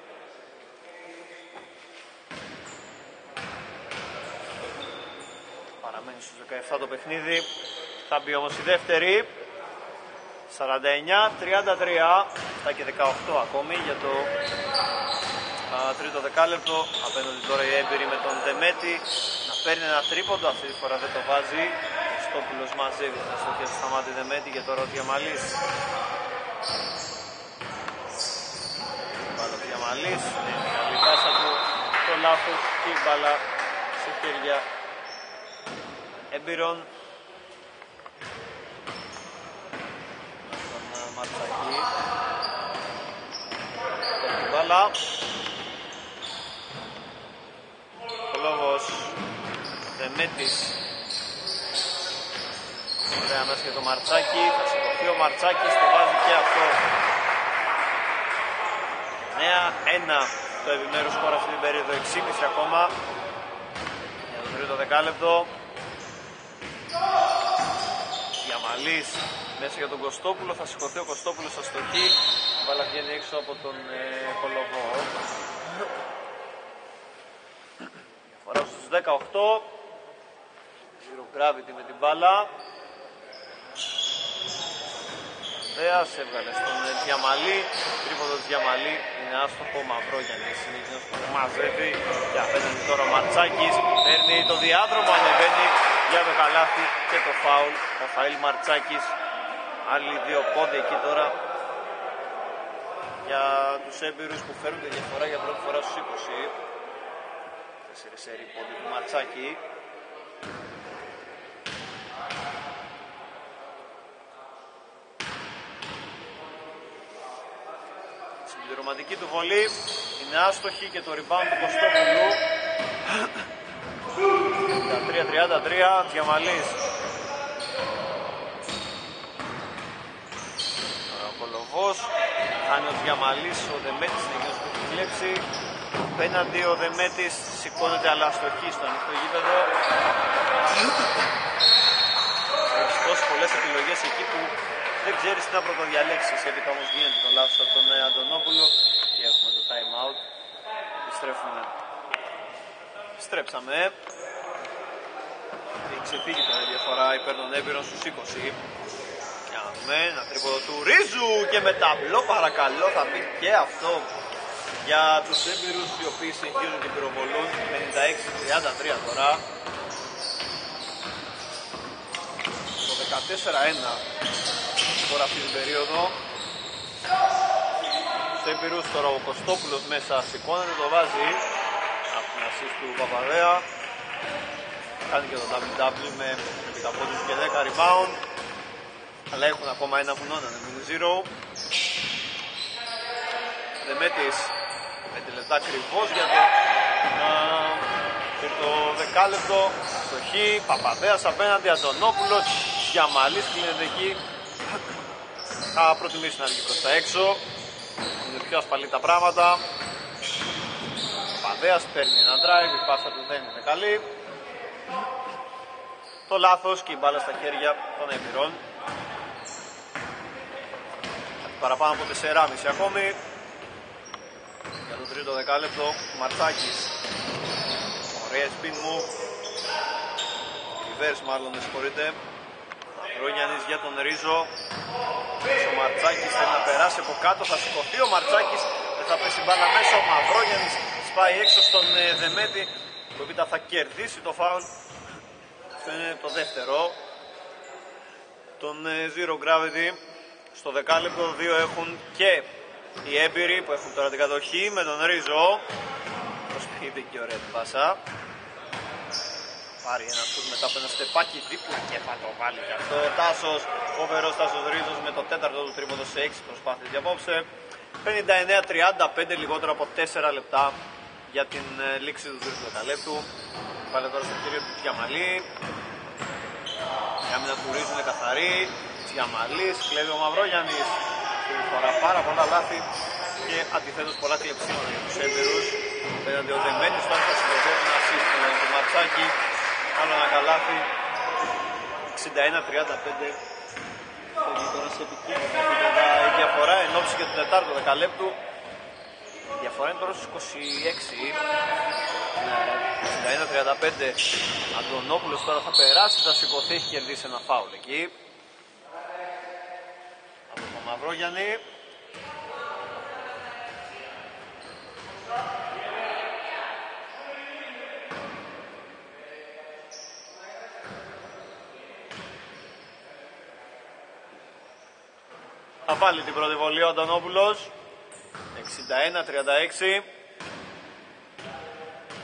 Speaker 1: Παραμένει στους δεκαεπτά το παιχνίδι. Θα μπει όμως η δεύτερη. σαράντα εννέα τριάντα τρία. Αυτά και δεκαοκτώ ακόμη για το α, τρίτο δεκάλεπτο. Απέναντι τώρα η έμπειρη με τον Δεμέτη. Να παίρνει ένα τρίποντο. Αυτή τη φορά δεν το βάζει. Ο Κωστόπουλος μαζεύει την αστοχία του Σταμάτη Δεμέτη και τώρα ο Διαμαλής. Διαμαλής, λάθος και η μπάλα σε χέρια έμπειρων. Στον Ματσακή. Την μπάλα. Ο λόγος Δεμέτης. Ωραία μέσα για το Μαρτσάκη. Θα σηκωθεί ο Μαρτσάκης, το βάζει και αυτό. εννέα ένα το επιμέρους σκορ αυτή την περίοδο, έξι και μισό ακόμα για το τρίτο δεκάλεπτο. Διαμαλής μέσα για τον Κωστόπουλο, θα σηκωθεί ο Κωστόπουλος στα στοχή. Η μπάλα βγαίνει έξω από τον ε, Κολοβό. Διαφορά στους δεκαοκτώ. Zero gravity με την μπάλα. Ανδρέας έβγαλε στον Διαμαλή. Τρίποντο της Διαμαλή είναι άστοχο. Μαυρόγιαννης είναι εκείνος που μαζεύει. Και απέναντι τώρα ο Μαρτσάκης παίρνει το διάδρομο, ανεβαίνει για το καλάθι και το φάουλ. Ραφαήλ Μαρτσάκης. Άλλοι δύο πόδι εκεί τώρα για τους έμπειρους που φέρουν τη διαφορά για πρώτη φορά στους είκοσι. Τέσσερις σερί πόδι του Μαρτσάκη. Συμπληρωματική του βολή είναι άστοχη και το rebound του Κωστόπουλου. τριάντα τρία τριάντα τρία, Διαμαλής. Ο Κολοβός, χάνει ο Διαμαλής, ο Δεμέτης είναι εκείνος που έχει κλέψει. Απέναντι ο Δεμέτης σηκώνεται αλλά αστοχή στο ανοιχτό γήπεδο. Έχεις τόσες πολλές επιλογές εκεί που δεν ξέρεις τι να πρωτοδιαλέξεις. Έπειτα όμως γίνεται το λάθος από τον Αντωνόπουλο και έχουμε το time out. Επιστρέφουμε. Επιστρέψαμε. Έχει ξεφύγει τώρα η διαφορά υπέρ των έμπειρων στους είκοσι. Για να δούμε, ένα τρίποδο του Ρίζου και με ταμπλό παρακαλώ θα πει και αυτό για τους έμπειρους οι οποίοι συνεχίζουν και πυροβολούν. πενήντα έξι τριάντα τρία τώρα. Το δεκατέσσερα ένα τώρα αυτή την περίοδο. Στους έμπειρους τώρα ο Κωστόπουλος μέσα σηκώνεται, το βάζει από την assist του Παπαδέα. Κάνει και το double double με επιταπόδους και δέκα rebound. Αλλά έχουν ακόμα ένα βουνό να είναι zero. Δεμέτης πέντε λεπτά ακριβώς για το, α, το δεκάλεπτο. Στοχή, Παπαδέας απέναντι, Αντωνόπουλος, Διαμαλής κλείνεται εκεί. Θα προτιμήσει να βγει προς τα έξω. Είναι πιο ασφαλή τα πράγματα. Παπαδέας παίρνει ένα drive, η πάσα του δεν είναι καλή. Το λάθος και η μπάλα στα χέρια των έμπειρων. Παραπάνω από τέσσερα κόμμα πέντε ακόμη. Για το τρίτο δεκάλεπτο, Μαρτσάκης. Ωραία spin move. Reverse μάλλον, με συγχωρείτε. Μαυρόγιαννης για τον Ρίζο. Ο Μαρτσάκης θέλει να περάσει από κάτω, θα σηκωθεί ο Μαρτσάκης. Δεν θα πέσει μπάλα μέσα, ο Μαυρόγιαννης σπάει έξω στον ε, Δεμέτη. Το οποίο θα κερδίσει το φάουλ. Αυτό είναι το δεύτερο. Τον ε, Zero Gravity. Στο δεκάλεπτο δύο έχουν και οι έμπειροι που έχουν τώρα την κατοχή με τον Ρίζο. Προσποιείται και ωραία την πάσα. Πάρει ένα σουτ μετά από ένα στεπάκι δίπλα και θα το βάλει και αυτό. Τάσος, φοβερός Τάσος Ρίζος με το τέταρτο του τρίποντο σε έξι προσπάθειες για απόψε. πενήντα εννέα τριάντα πέντε, λιγότερο από τέσσερα λεπτά για την λήξη του τρίτου δεκαλέπτου. Πάλι τώρα στο χέρι του Διαμαλή. Η άμυνα του Ρίζου είναι καθαρή. Διαμαλής, κλέβει ο Μαυρόγιαννης. Αυτή τη φορά πάρα πολλά λάθη και αντιθέτως πολλά κλεψίματα για τους έμπειρους. Πέραντι ο Δεμέτης τώρα θα συνδεδεύει ένα assist του Μαρτσάκη. Άλλο ένα καλάθι. εξήντα ένα τριάντα πέντε. Φεύγει τώρα σε επικίνδυνα επίπεδα η διαφορά εν ώψη και του τετάρτου δεκαλέπτου. Η διαφορά είναι τώρα στους είκοσι έξι. εξήντα ένα τριάντα πέντε. Αντωνόπουλος τώρα θα περάσει, θα σηκωθεί, έχει κερδίσει ένα φάουλ εκεί. Από τον Μαυρόγιαννη. Θα βάλει την πρώτη βολή ο Αντωνόπουλος. εξήντα ένα τριάντα έξι.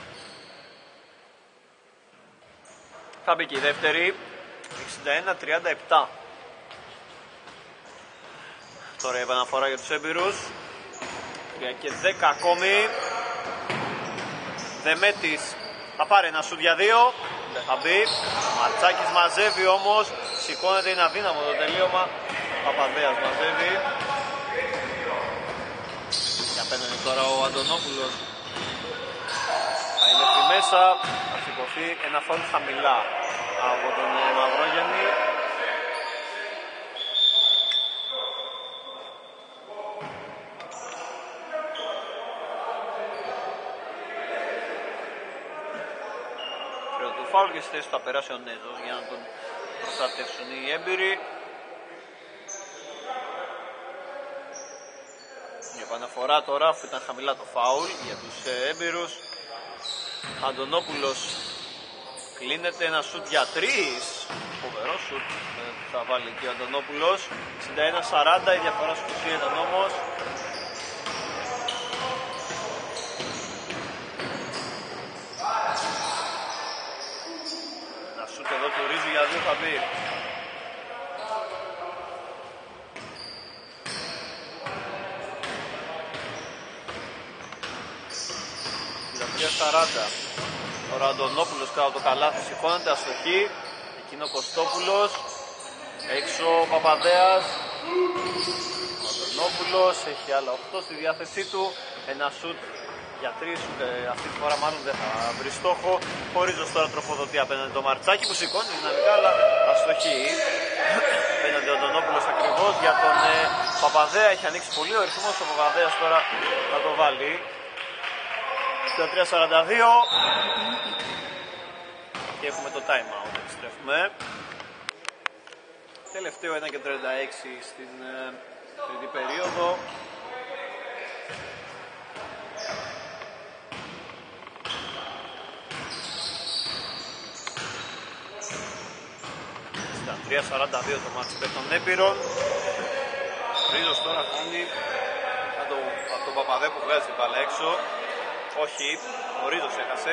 Speaker 1: Θα μπει και η δεύτερη. εξήντα ένα τριάντα επτά. Τώρα η επαναφορά για τους έμπειρους. τρία και δέκα ακόμη. Δεμέτης θα πάρει ένα σουτ για δύο. Δεν θα μπει. Μαρτσάκης μαζεύει όμως. Σηκώνεται, είναι αδύναμο το τελείωμα. Παπαδέας μαζεύει. Και απέναντι τώρα ο Αντωνόπουλος. Θα είναι στη μέσα. Θα σηκωθεί ένα φάουλ χαμηλά από τον Μαυρόγιαννη. Φάουλ και στη θέση του θα περάσει ο Νέζος για να τον προστατεύσουν οι έμπειροι. Η επαναφορά τώρα, αφού ήταν χαμηλά το φάουλ για τους έμπειρους. Αντωνόπουλος κλείνεται, ένα σουτ για τρεις. Φοβερό σουτ θα βάλει και ο Αντωνόπουλος. εξήντα ένα σαράντα, η διαφορά στους είκοσι ήταν όμως. Εδώ του Ρίζου για δύο θα μπει. εξήντα τρία σαράντα. Ο Αντωνόπουλος κάτω από το καλάθι σηκώνεται, αστοχή. Εκείνο ο Κωστόπουλος. Έξω ο Παπαδέας. Ο Αντωνόπουλος έχει άλλα οκτώ στη διάθεσή του. Ένα σουτ για τρεις, αυτή τη φορά μάλλον δεν θα βρει στόχο. Χωρίζος τώρα τροφοδοτεί απέναντι το Μαρτσάκι που σηκώνει δυναμικά, αλλά αστοχή. Απέναντι ο Αντωνόπουλος ακριβώς για τον ε, Παπαδέα. Έχει ανοίξει πολύ ο ρυθμός, ο Παπαδέας τώρα θα το βάλει. εξήντα τρία σαράντα δύο. Και έχουμε το time out, επιστρέφουμε. Τελευταίο ένα και τριάντα έξι στην ε, τρίτη περίοδο. τρία σαράντα δύο το μάτσι υπέρ των έμπειρων. Ρίζος τώρα κάνει από το, τον Παπαδέ που βγάζει την μπάλα έξω. Όχι, ο Ρίζος έχασε.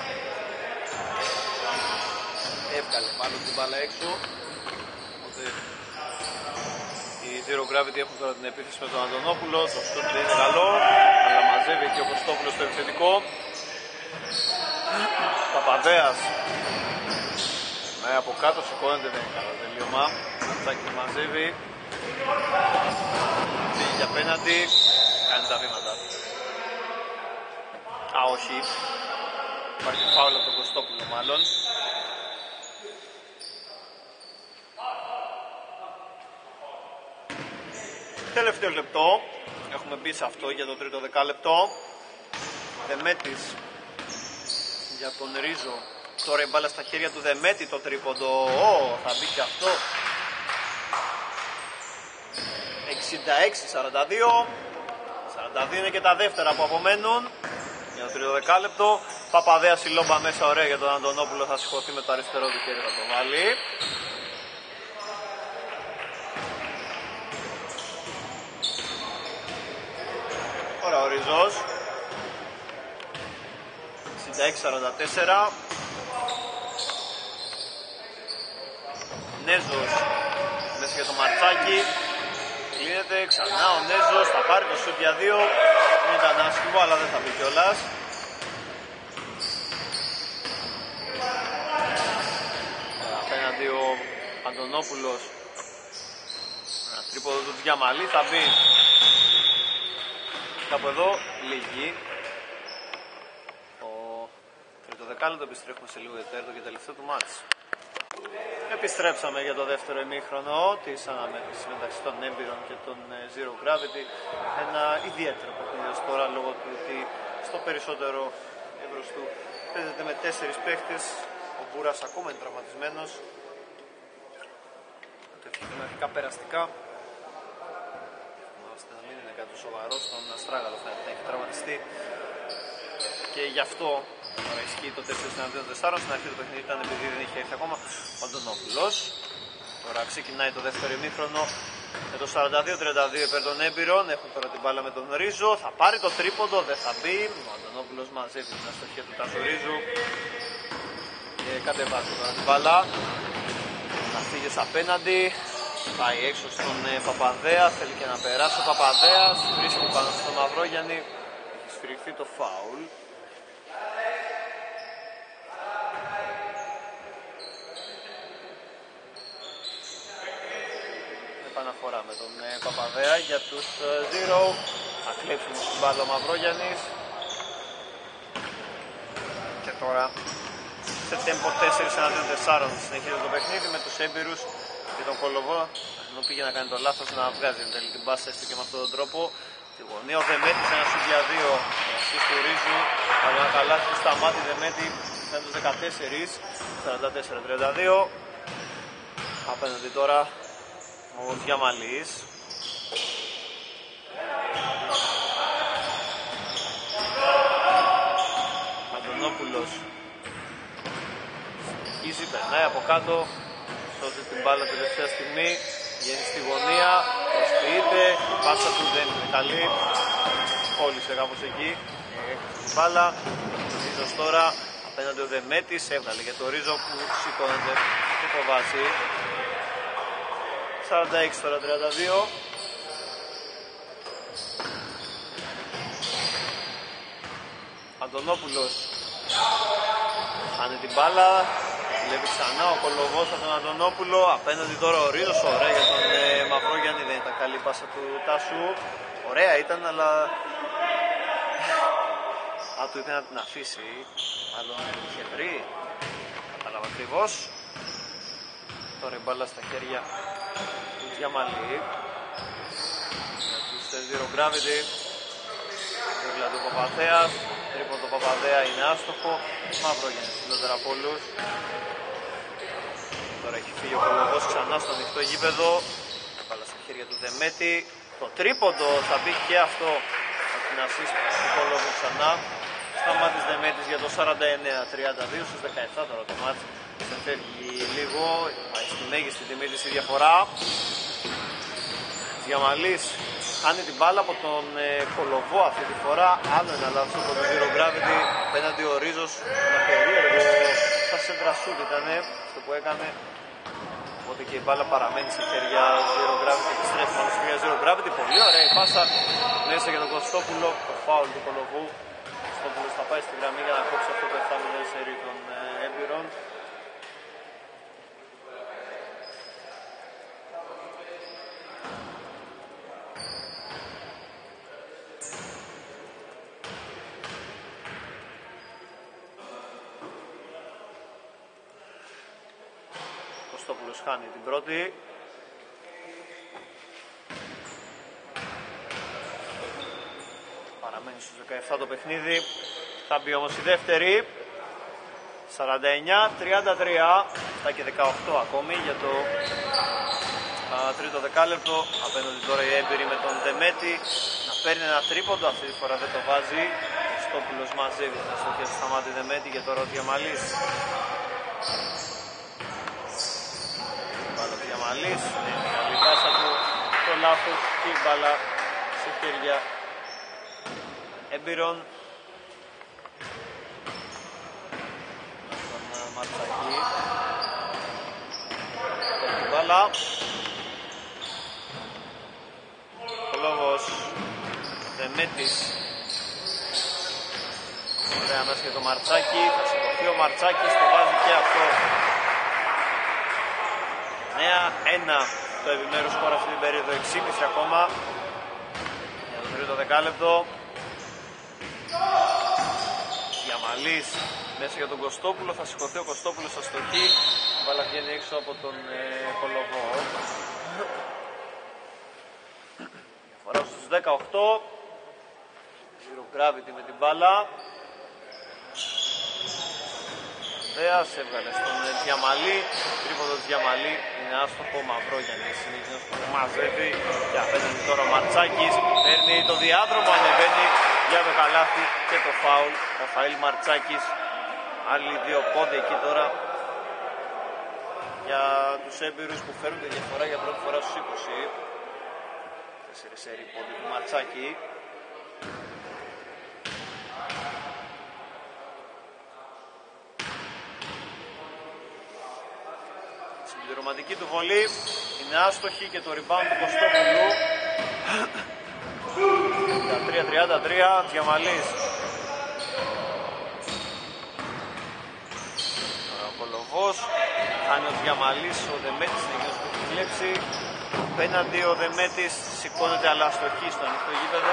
Speaker 1: Έβγαλε μάλλον την μπάλα έξω. Οπότε οι Zero Gravity έχουν τώρα την επίθεση με τον Αντωνόπουλο. Το σουτ δεν είναι καλό, αλλά μαζεύει και ο Κωστόπουλος στο επιθετικό. Παπαδέας ναι, από κάτω σηκώνεται, δεν είναι καλό τελείωμα. Μαρτσάκης μαζεύει. Πήγε για απέναντι. Κάνει τα βήματα. Α, όχι. Υπάρχει φάουλ από τον Κωστόπουλο μάλλον. Τελευταίο λεπτό. Έχουμε μπει σε αυτό για το τρίτο δεκάλεπτο. Δεμέτης για τον Ρίζο. Τώρα η μπάλα στα χέρια του Δεμέτη, το τρίποντο. Ω, θα μπει και αυτό. εξήντα έξι σαράντα δύο. σαράντα δύο είναι και τα δεύτερα που απομένουν για το τρίτο δεκάλεπτο. Παπαδέας η λόμπα μέσα, ωραία για τον Αντωνόπουλο. Θα σηκωθεί με το αριστερό του χέρι, θα το βάλει. Ωραία ο Ριζός. εξήντα έξι σαράντα τέσσερα. Νέζος μέσα για το Μαρτσάκι. Κλείνεται ξανά ο Νέζος. Θα πάρει το σουτ για δύο. Δεν ήταν άσχημο, αλλά δεν θα μπει κιόλας. Απέναντι ο Αντωνόπουλος. Ένα τρίποδο του Διαμαλή θα μπει. Κάπου εδώ λίγη. Το τρίτο δεκάλεπτο, επιστρέφουμε σε λίγο ετέρτο και τελευταίο του μάτς. Επιστρέψαμε για το δεύτερο ημίχρονο της αναμέτρησης μεταξύ των έμπειρων και των Zero Gravity. Ένα ιδιαίτερο παιχνίδι ως τώρα, λόγω του ότι στο περισσότερο εύρος του παίζεται με τέσσερις παίχτες. Ο Μπούρας ακόμα είναι τραυματισμένος. Το ευχηθούμε αρχικά περαστικά, ώστε να μην είναι κάτι σοβαρό. Στον Αστράγαλο φαίνεται να έχει τραυματιστεί και γι' αυτό τώρα ισχύει το τέσσερα εναντίον τεσσάρων. Στην αρχή του παιχνίδι ήταν επειδή δεν είχε έρθει ακόμα ο Αντωνόπουλος. Τώρα ξεκινάει το δεύτερο ημίχρονο με το σαράντα δύο τριάντα δύο υπέρ των έμπειρων. Έχουν τώρα την μπάλα με τον Ρίζο. Θα πάρει το τρίποντο, δεν θα μπει. Ο Αντωνόπουλος μαζεύει την αστοχία του Τάσου Ρίζου. και κατεβάζει τώρα την μπάλα. Θα φύγει απέναντι. Πάει έξω στον ε, Παπαδέα. Θέλει και να περάσει ο Παπαδέας. Βρίσκει πάνω στο Μαυρόγιαννη. Έχει σφυριχθεί το φάουλ. Επαναφορά με τον ε, Παπαδέα για τους δύο. Ε, θα κλέψουμε στην μπάλα ο Μαυρόγιαννης. Και τώρα σε τέμπο τέσσερα εναντίον τεσσάρων συνεχίζει το παιχνίδι με τους έμπειρους και τον Κολοβό, ενώ πήγε να κάνει το λάθος να βγάζει εν τέλει την μπάσα έστω και με αυτόν τον τρόπο. Τη γωνία ο Δεμέτης, ένα σουτ για δύο αυτής του Ρίζου, αλλά ένα καλάθι του Σταμάτη. Δεμέτη φαίνεται δεκατέσσερα, σαράντα τέσσερα τριάντα δύο. Απέναντι τώρα ο Διαμαλής. Αντωνόπουλος συνεχίζει, περνάει από κάτω, σώζει την μπάλα τελευταία στιγμή, βγαίνει στη γωνία, προσποιείται, η πάσα του δεν είναι καλή, κόλλησε κάπως εκεί, έχασε την μπάλα. Ο Ρίζος τώρα απέναντι ο Δεμέτης, έβγαλε για το Ρίζο που σηκώνεται και το βάζει. σαράντα έξι τώρα τριάντα δύο. Αντωνόπουλος χάνει την μπάλα, βλέπει ξανά ο Κολοβός από τον Αντωνόπουλο. Απέναντι τώρα ο Ρίζος, ωραία για τον ε, Μαυρόγιαννη, δεν ήταν καλή πάσα του Τάσου. Ωραία ήταν, αλλά αν του είπε να την αφήσει, μάλλον είχε βρει, κατάλαβα ακριβώς. Τώρα η μπάλα στα χέρια του Διαμαλή για τους Zero Gravity. Δηλαδή ο Παπαδέας, τρίποντο Παπαδέα είναι άστοχο. Μαυρόγιαννης ψηλότερα από όλους. Τώρα έχει φύγει ο Κολοβός ξανά στο ανοιχτό γήπεδο. Μπάλα στα χέρια του Δεμέτη. Το τρίποντο θα μπει και αυτό από την ασίστ του Κολοβού ξανά. Σταμάτης Δεμέτης για το σαράντα εννέα τριάντα δύο, στους δεκαεπτά τώρα το μάτς. Δεν φεύγει λίγο, πάει στη μέγιστη τιμή της η διαφορά. Διαμαλής χάνει την μπάλα από τον ε, Κολοβό αυτή τη φορά. Άλλο ένα λάθος από τον Zero Gravity. Απέναντι ο Ρίζος, ένα περίεργο στα σέντρα σούτ ήταν αυτό που έκανε. Οπότε και η μπάλα παραμένει σε χέρια Zero Gravity. Επιστρέφει πάνω σε χέρια Zero Gravity. Πολύ ωραία η πάσα μέσα για τον Κωστόπουλο. Το φάουλ του Κολοβού. Ο Κωστόπουλος θα πάει στη γραμμή για να κόψει αυτό το επτά μηδέν σερί των ε, έμπειρων. Κωστόπουλος χάνει την πρώτη. Παραμένει στους δεκαεπτά το παιχνίδι. Θα μπει όμως η δεύτερη. σαράντα εννέα τριάντα τρία. Αυτά και δεκαοκτώ ακόμη για το α, τρίτο δεκάλεπτο. Απέναντι τώρα η έμπειρη με τον Δεμέτη. Να παίρνει ένα τρίποντο. Αυτή τη φορά δεν το βάζει. Ο Κωστόπουλος μαζεύει την αστοχία του Σταμάτη Δεμέτη και τώρα ο Διαμαλής. Διαμαλής, είναι καλή πάσα του, το λάθος και η μπάλα σε χέρια έμπειρων. Στον Ματσακή, την μπάλα. Ο λόγος Δεμέτης. Ωραία μέσα για το Μαρτσάκη, θα σηκωθεί ο Μαρτσάκης, το βάζει και αυτό. εννέα ένα το επιμέρους σκορ αυτή την περίοδο, έξι και μισό ακόμα για το τρίτο δεκάλεπτο. Διαμαλής μέσα για τον Κωστόπουλο, θα σηκωθεί ο Κωστόπουλος στα στοχή. Η μπάλα βγαίνει έξω από τον ε, Κολοβό. Διαφορά στους δεκαοκτώ. Zero Gravity με την μπάλα. Δέας έβγαλε στον Διαμαλή. Τρίποντο του Διαμαλή είναι άστοχο. Μαυρόγιαννης είναι εκείνος που μαζεύει. Και απέναντι τώρα ο Μαρτσάκης παίρνει το διάδρομο, ανεβαίνει για το καλάθι και το φάουλ. Ραφαήλ Μαρτσάκης. Άλλοι δύο πόδια εκεί τώρα για τους έμπειρους που φέρουν τη διαφορά για πρώτη φορά στους είκοσι. Τέσσερις σερί πόδια του Μαρτσάκη. Τη ρομαντική του βολή είναι άστοχη και το rebound του Κωστόπουλου. τριάντα τρία τριάντα τρία, Τζιαμαλής. Ο Κολοβός, χάνει ο Τζιαμαλής, ο Δεμέτης είναι εκείνος που έχει κλέψει. Απέναντι ο Δεμέτης σηκώνεται αλλά αστοχή στο ανοιχτό γήπεδο.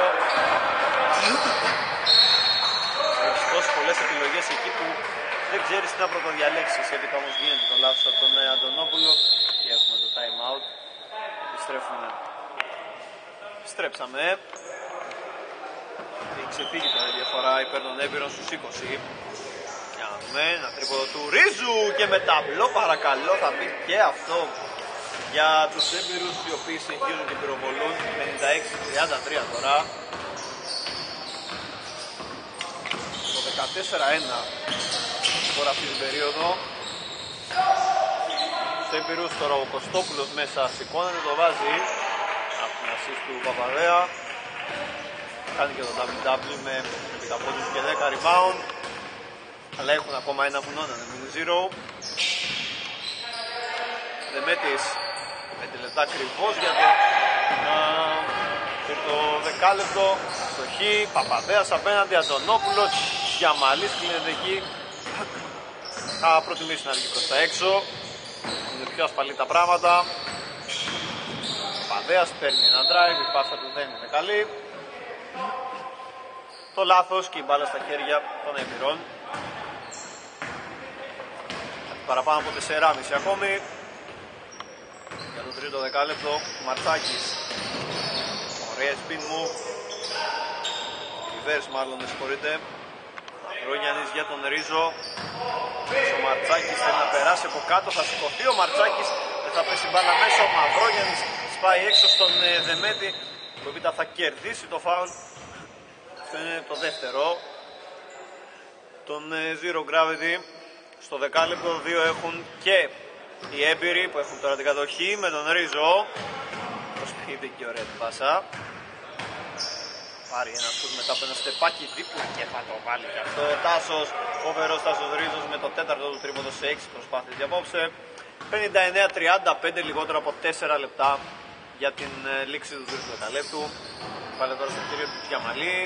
Speaker 1: Έχεις τόσες πολλές επιλογές εκεί που δεν ξέρεις τι να πρωτοδιαλέξεις. Έπειτα όμως γίνεται το λάθος από τον Αντωνόπουλο και έχουμε το time out. Επιστρέφουμε. Επιστρέψαμε. Έχει ξεφύγει τώρα η διαφορά υπέρ των έμπειρων στους είκοσι. Για να δούμε, ένα τρίποδο του Ρίζου και με ταμπλό παρακαλώ θα μπει και αυτό για τους έμπειρους οι οποίοι συνεχίζουν και πυροβολούν. πενήντα έξι τριάντα τρία τώρα. Το δεκατέσσερα ένα τώρα αυτή την περίοδο. Τους έμπειρους τώρα ο Κωστόπουλος μέσα σηκώνεται, το βάζει από την assist του Παπαδέα. Κάνει και το double double με επτά πόντους και δέκα rebound. Αλλά έχουν ακόμα ένα βουνό να είναι μηδέν μηδέν. Δεμέτης πέντε λεπτά ακριβώς για το, α, και το δεκάλεπτο. Αστοχή, Παπαδέας απέναντι, Αντωνόπουλος, Γιαμαλής κλείνεται εκεί. Θα προτιμήσει να βγει προς τα έξω. Είναι πιο ασφαλή τα πράγματα. Παπαδέας παίρνει ένα drive, η πάσα του δεν είναι καλή. Το λάθος και η μπάλα στα χέρια των έμπειρων. Παραπάνω από τέσσερα κόμμα πέντε ακόμη. Για το τρίτο δεκάλεπτο, Μαρτσάκης. Ωραία spin move. Reverse μάλλον, με συγχωρείτε. Μαυρόγιαννης για τον Ρίζο. Ο Μαρτσάκης θέλει να περάσει από κάτω, θα σηκωθεί ο Μαρτσάκης, δεν θα πέσει μπάλα μέσα. Ο Μαυρόγιαννης σπάει έξω στον Δεμέτη, που έπειτα θα κερδίσει το φάουλ. Αυτό είναι το δεύτερο. Τον Zero Gravity. Στο δεκάλεπτο δύο έχουν και οι έμπειροι που έχουν τώρα την κατοχή με τον Ρίζο. Προσποιείται και ωραία την πάσα. Πάρει ένα σουτ μετά από ένα στεπάκι δίπλα και θα το βάλει και αυτό. Τάσος, φοβερός Τάσος Ρίζος με το τέταρτο του τρίποντο σε έξι προσπάθειες για απόψε. πενήντα εννέα τριάντα πέντε, λιγότερο από τέσσερα λεπτά για την λήξη του τρίτου δεκαλέπτου. Πάλι τώρα στο χέρι του Τζιαμαλή.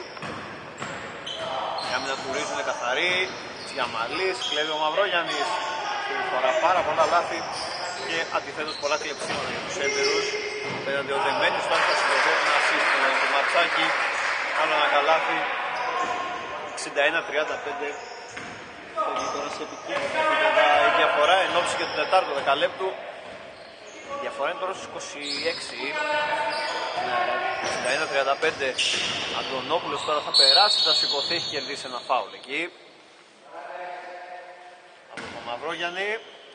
Speaker 1: Η άμυνα του Ρίζου είναι καθαρή. Τζιαμαλής, κλέβει ο Μαυρόγιαννης. Αυτή φορά πάρα πολλά λάθη και αντιθέτως πολλά κλεψίματα για τους έμπειρους. Πέραντι ο Δεμέτης τώρα θα συνδεδεύει ένα assist του Μαρτσάκη. Άλλο ένα καλάθι. εξήντα ένα τριάντα πέντε. Φεύγει τώρα σε επικίνδυνα επίπεδα η διαφορά εν ώψη και του τετάρτου δεκαλέπτου. Η διαφορά είναι τώρα στους είκοσι έξι. εξήντα ένα τριάντα πέντε. Αντωνόπουλος τώρα θα περάσει, θα σηκωθεί, έχει κερδίσει ένα φάουλ εκεί. Από τον Μαυρόγιαννη.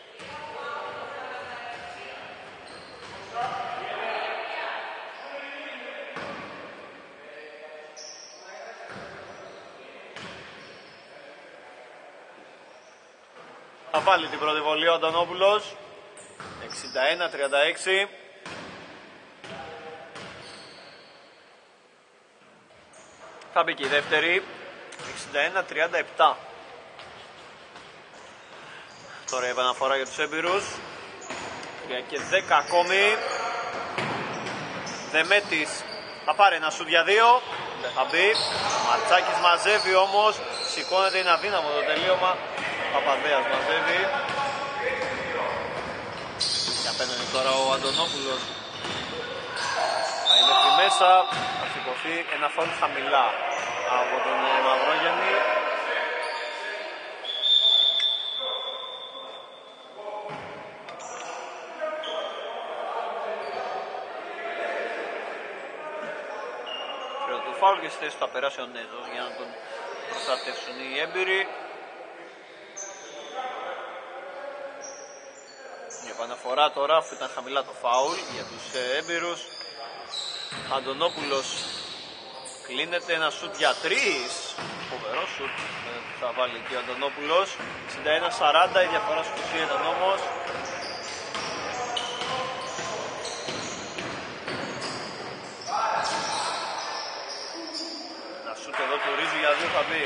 Speaker 1: Θα βάλει την πρώτη βολή ο Αντωνόπουλος. εξήντα ένα τριάντα έξι. Θα μπει και η δεύτερη. εξήντα ένα τριάντα επτά. Τώρα η επαναφορά για τους έμπειρους. τρία και δέκα ακόμη. Δεμέτης θα πάρει ένα σουτ για δύο. Δεν θα μπει. Μαρτσάκης μαζεύει όμως. Σηκώνεται, είναι αδύναμο το τελείωμα. Παπαδέας μαζεύει. Και απέναντι τώρα ο Αντωνόπουλος. Θα είναι στη μέσα. Θα σηκωθεί ένα φάουλ χαμηλά από τον Μαυρόγιαννη. Του φάουλ και στη θέση θα περάσει ο Νέζος για να τον προστατεύσουν οι έμπειροι. Η επαναφορά τώρα, αφού ήταν χαμηλά το φάουλ για τους έμπειρους. Αντωνόπουλος κλείνεται, ένα σουτ για τρεις. Φοβερό σουτ θα βάλει και ο Αντωνόπουλος. εξήντα ένα σαράντα, η διαφορά στους είκοσι ήταν όμως. Ένα σουτ εδώ του Ρίζου για δύο θα μπει.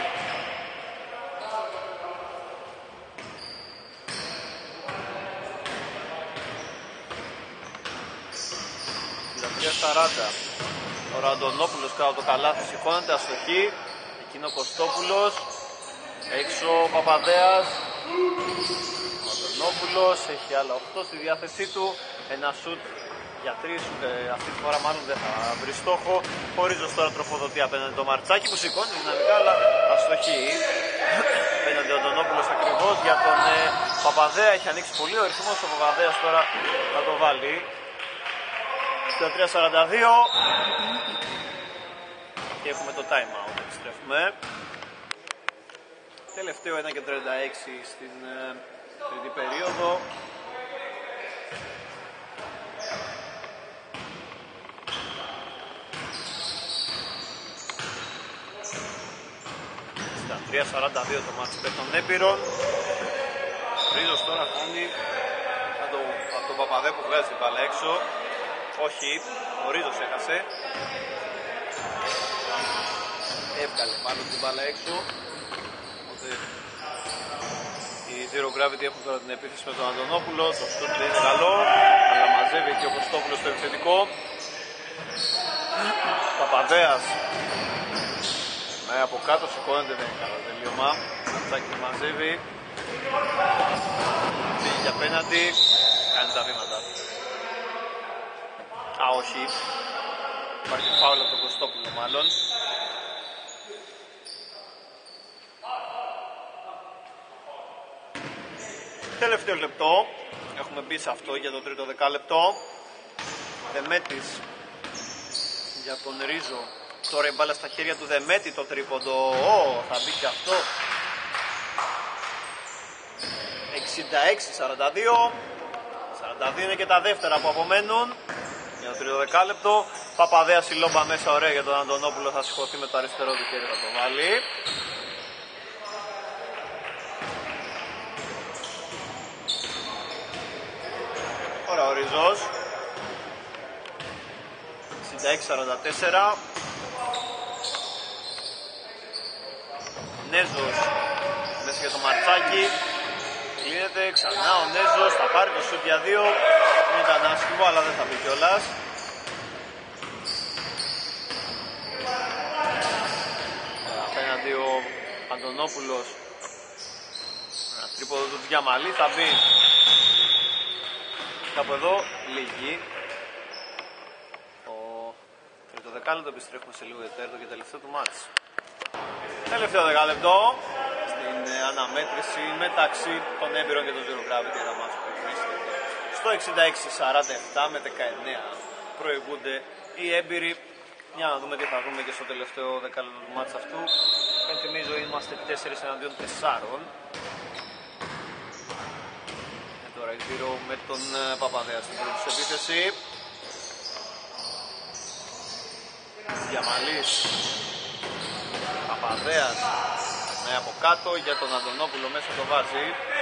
Speaker 1: σαράντα. Τώρα ο Αντωνόπουλος κάτω το καλάθι σηκώνεται, αστοχή. Εκείνο ο Κωστόπουλος. Έξω ο Παπαδέας. Ο Αντωνόπουλος έχει άλλα οκτώ στη διάθεσή του. Ένα σουτ για τρεις, ε, αυτή τη φορά μάλλον δεν θα βρει στόχο. Ο Ρίζος τώρα τροφοδοτεί απέναντι το Μαρτσάκι που σηκώνει δυναμικά, αλλά αστοχή. Απέναντι ο Αντωνόπουλος ακριβώς για τον ε, Παπαδέα. Έχει ανοίξει πολύ ο ρυθμός, ο Παπαδέας τώρα θα το βάλει. Στο τρία σαράντα δύο. Και έχουμε το time out, επιστρέφουμε. Τελευταίο ένα και τριάντα έξι στην ε, τρίτη περίοδο. Στα τρία σαράντα δύο το μάτσι με τον Έμπειρον. Ο Ρίζος τώρα χάνει από τον το Παπαδέ που βγάζει την μπάλα έξω. Όχι, ο Ρίζος έχασε. Έβγαλε μάλλον την μπάλα έξω. Οπότε οι Zero Gravity έχουν τώρα την επίθεση με τον Αντωνόπουλο. Το σουτ δεν είναι καλό, αλλά μαζεύει και ο Κωστόπουλος στο επιθετικό. Παπαδέας με από κάτω σηκώνεται, δεν είναι καλό τελείωμα. Μαρτσάκι μαζεύει. Πήγε για απέναντι, κάνει τα βήματα. Α, όχι. Υπάρχει φάουλ από τον Κωστόπουλο μάλλον. Τελευταίο λεπτό. Έχουμε μπει σε αυτό για το τρίτο δεκάλεπτο. Δεμέτης για τον Ρίζο. Τώρα η μπάλα στα χέρια του Δεμέτη, το τρίποντο. Ω, θα μπει και αυτό. εξήντα έξι σαράντα δύο. σαράντα δύο είναι και τα δεύτερα που απομένουν για το τρίτο δεκάλεπτο. Παπαδέας η λόμπα μέσα, ωραία για τον Αντωνόπουλο. Θα σηκωθεί με το αριστερό του χέρι, θα το βάλει. Ωραία ο Ριζός. εξήντα έξι σαράντα τέσσερα. Νέζος μέσα για το Μαρτσάκι. Κλείνεται ξανά ο Νέζος, θα πάρει το σουτ για δύο. Δεν ήταν άσχημο, αλλά δεν θα μπει κιόλας. Απέναντι ο Αντωνόπουλος. Ένα τρίποδο του Διαμαλή θα μπει. Κάπου εδώ λίγη. Το τρίτο δεκάλεπτο, επιστρέφουμε σε λίγο ετέρτο και τελευταίο του μάτς. Τελευταίο δεκάλεπτο στην αναμέτρηση μεταξύ των Έμπειρων και των Zero Gravity, ένα μάτς που βρίσκεται στο εξήντα έξι σαράντα επτά με δεκαεννέα προηγούνται οι Έμπειροι. Για να δούμε τι θα δούμε και στο τελευταίο δεκάλεπτο του μάτς αυτού. Πενθυμίζω είμαστε τέσσερις εναντίον τεσσάρων. Και τώρα η Zero με τον Παπαδέα στην πρώτη της επίθεση. Διαμαλής, Παπαδέας με από κάτω για τον Αντωνόπουλο, μέσα το βάζει.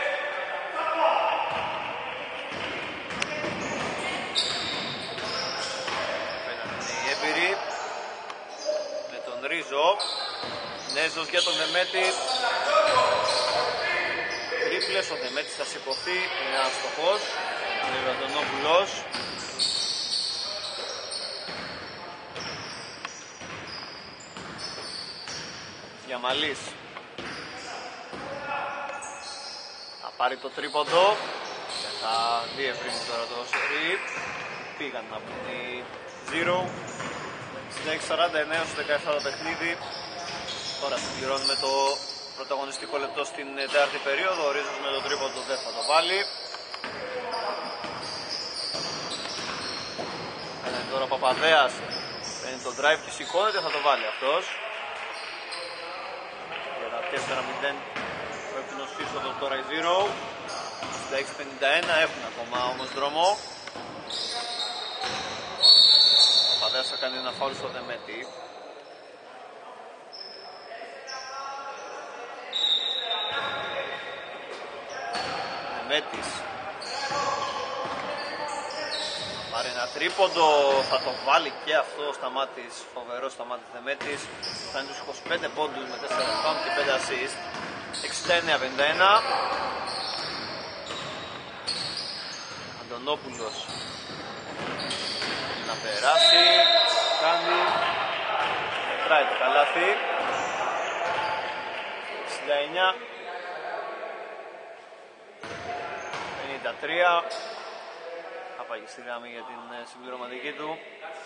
Speaker 1: Πέναντι είναι η Έμπειρη με τον Ρίζο. Νέζος για τον Δεμέτη. Τρίπλες, ο Δεμέτης θα σηκωθεί, είναι άστοχος. Ο Αντωνόπουλος. Διαμαλής θα πάρει το τρίποντο και θα διευρύνει τώρα το σερί. Πήγαν να πούν οι Zero. εξήντα έξι σαράντα εννέα στο δεκαεπτά το παιχνίδι. Τώρα συμπληρώνουμε το πρωταγωνιστικό λεπτό στην τέταρτη περίοδο. Ο Ρίζος με το τρίποντο δεν θα το βάλει. Παίρνει τώρα ο Παπαδέας, παίρνει το drive και σηκώνεται, θα το βάλει αυτός. τέσσερα μηδέν πρέπει να σφίσω το τώρα η Zero. εξήντα έξι πενήντα ένα έχουν ακόμα όμως δρόμο. Ο Παπαδέας θα κάνει ένα φάουλ στο Δεμέτη. Δεμέτης πάρει ένα τρίποντο, θα το βάλει και αυτό ο Σταμάτης, φοβερό Σταμάτης Δεμέτης. Θα είναι τους είκοσι πέντε πόντους με τέσσερα rebound και πέντε assist. εξήντα εννέα πενήντα ένα. Αντωνόπουλος να περάσει, κάνει, μετράει το καλάθι. εξήντα εννιά πενήντα τρία. Απάγει στη γραμμή για την συμπληρωματική του.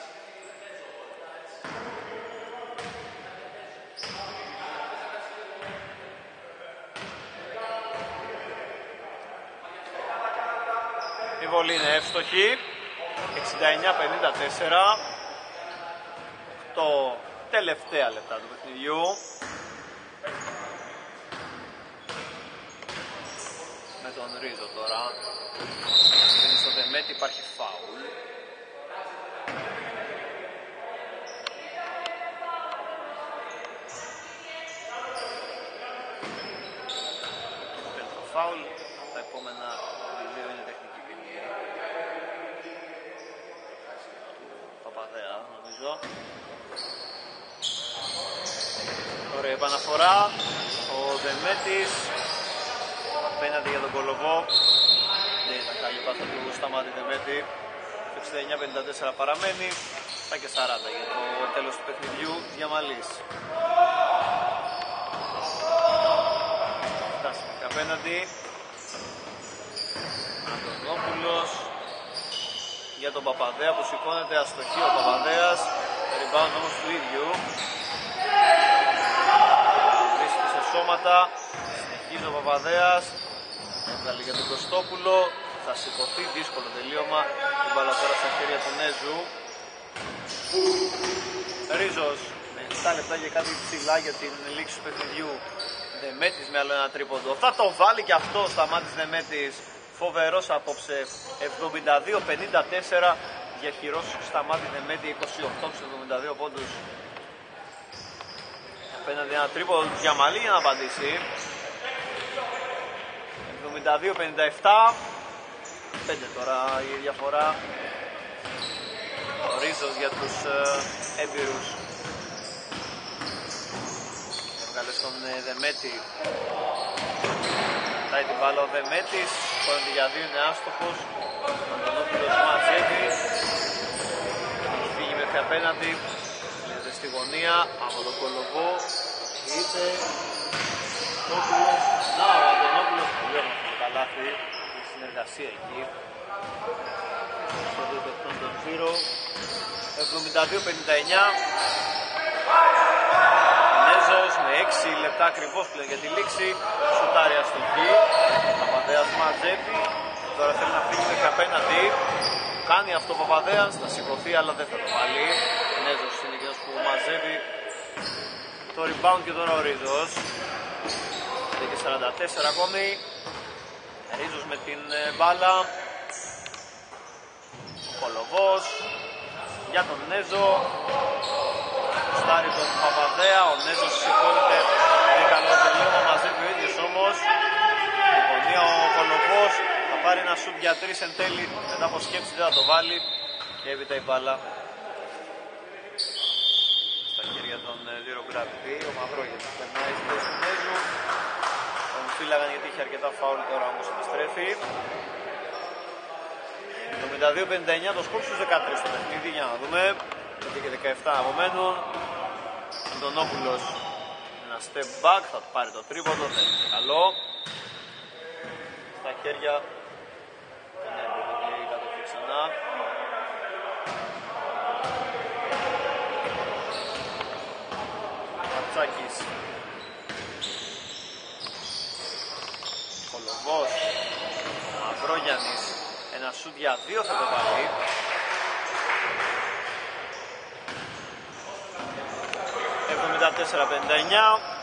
Speaker 1: Η βολή είναι εύστοχη. εξήντα εννιά πενήντα τέσσερα. Το τελευταία λεπτά του παιχνιδιού. Με τον Ρίζο τώρα. Και στο Δεμέτη υπάρχει φάουλ. Το φάουλ. Τα επόμενα δύο είναι τεχνική ποινή. Παπαδέα νομίζω. Ωραία επαναφορά. Ο Δεμέτης απέναντι για τον Κολοβό. Δεν ήταν καλή πάσα του Σταμάτη Δεμέτη. Το εξήντα εννιά πενήντα τέσσερα παραμένει. Τα και σαράντα για το τέλος του παιχνιδιού. Διαμαλής. Φτάσουμε και απέναντι. Αντωνόπουλος για τον Παπαδέα που σηκώνεται αστοχή ο Παπαδέας. Rebound όμως του ίδιου. Βρίσκει σε σώματα. Συνεχίζει ο Παπαδέας. Έβγαλε για τον Κωστόπουλο. Θα σηκωθεί, δύσκολο τελείωμα. Την μπάλα τώρα στα χέρια του Νέζου. Ρίζος με επτά λεπτά και κάτι ψηλά για την λήξη του παιχνιδιού. Δεμέτης με άλλο ένα τρίποντο. Θα το βάλει και αυτό. Σταμάτης Δεμέτης. Φοβερός απόψε. εβδομήντα δύο πενήντα τέσσερα. Διαχειρός Σταμάτη Δεμέτη. είκοσι οκτώ στους εβδομήντα δύο πόντους. Απέναντι ένα τρίποντο του Γιαμαλή για να απαντήσει. εβδομήντα δύο πενήντα επτά. πέντε τώρα η διαφορά. Ο Ρίζος για τους ε, έμπειρους. Έβγαλε στον ε, Δεμέτη. Τάει την μπάλα ο Δεμέτης. Πόντι για δύο είναι άστοχος. Ο Αντωνόπουλος ματζεύει. Φύγει μέχρι απέναντι. Λύνεται στη γωνία από τον Κολοβό. Είτε Αντωνόπουλος. Να ο Αντωνόπουλος τελειώνει το καλάθι. Η συνεργασία εκεί. Στο δύο παιχνών των Φύρο. εβδομήντα δύο πενήντα εννιά. Νέζος με έξι λεπτά ακριβώς πλέον για τη λήξη. Σουτάρει αστοχή. Παπαδέας μαζεύει. Τώρα θέλει να φύγει μέχρι απέναντι. Κάνει αυτό ο Παπαδέας. Θα σηκωθεί αλλά δεν θα το βάλει. Νέζος είναι εκείνος που μαζεύει το rebound και τώρα ο Ρίζος. Και σαράντα τέσσερα ακόμη. Ρίζος με την μπάλα. Κολοβός για τον Νέζο. Στάρει τον Παπαδέα. Ο Νέζος σηκώνεται. Είναι καλό τελείωμα. Μαζεύει ο ίδιος όμως. Η γωνία ο Κολοβός. Θα πάρει ένα σουτ για τρεις εν τέλει. Μετά από σκέψη δεν θα το βάλει. Και έπειτα η μπάλα στα χέρια των Zero Gravity. Ο Μαυρόγετος περνάει στη θέση του Νέζου. Τον φύλαγαν γιατί είχε αρκετά φάουλ, τώρα όμως επιστρέφει. εβδομήντα δύο πενήντα εννιά το σκορ στους δεκατρείς στο παιχνίδι. Για να δούμε. πέντε και δεκαεπτά απομένουν. Αντωνόπουλος ένα step back, θα του πάρει το τρίποντο, δεν είναι καλό. Στα χέρια τον έμπειρο και η κατοχή ξανά. Ματσάκης. Κολοβός. Μαυρόγιαννης. Ένα σουτ για δύο θα το βάλει. εβδομήντα τέσσερα πενήντα εννιά.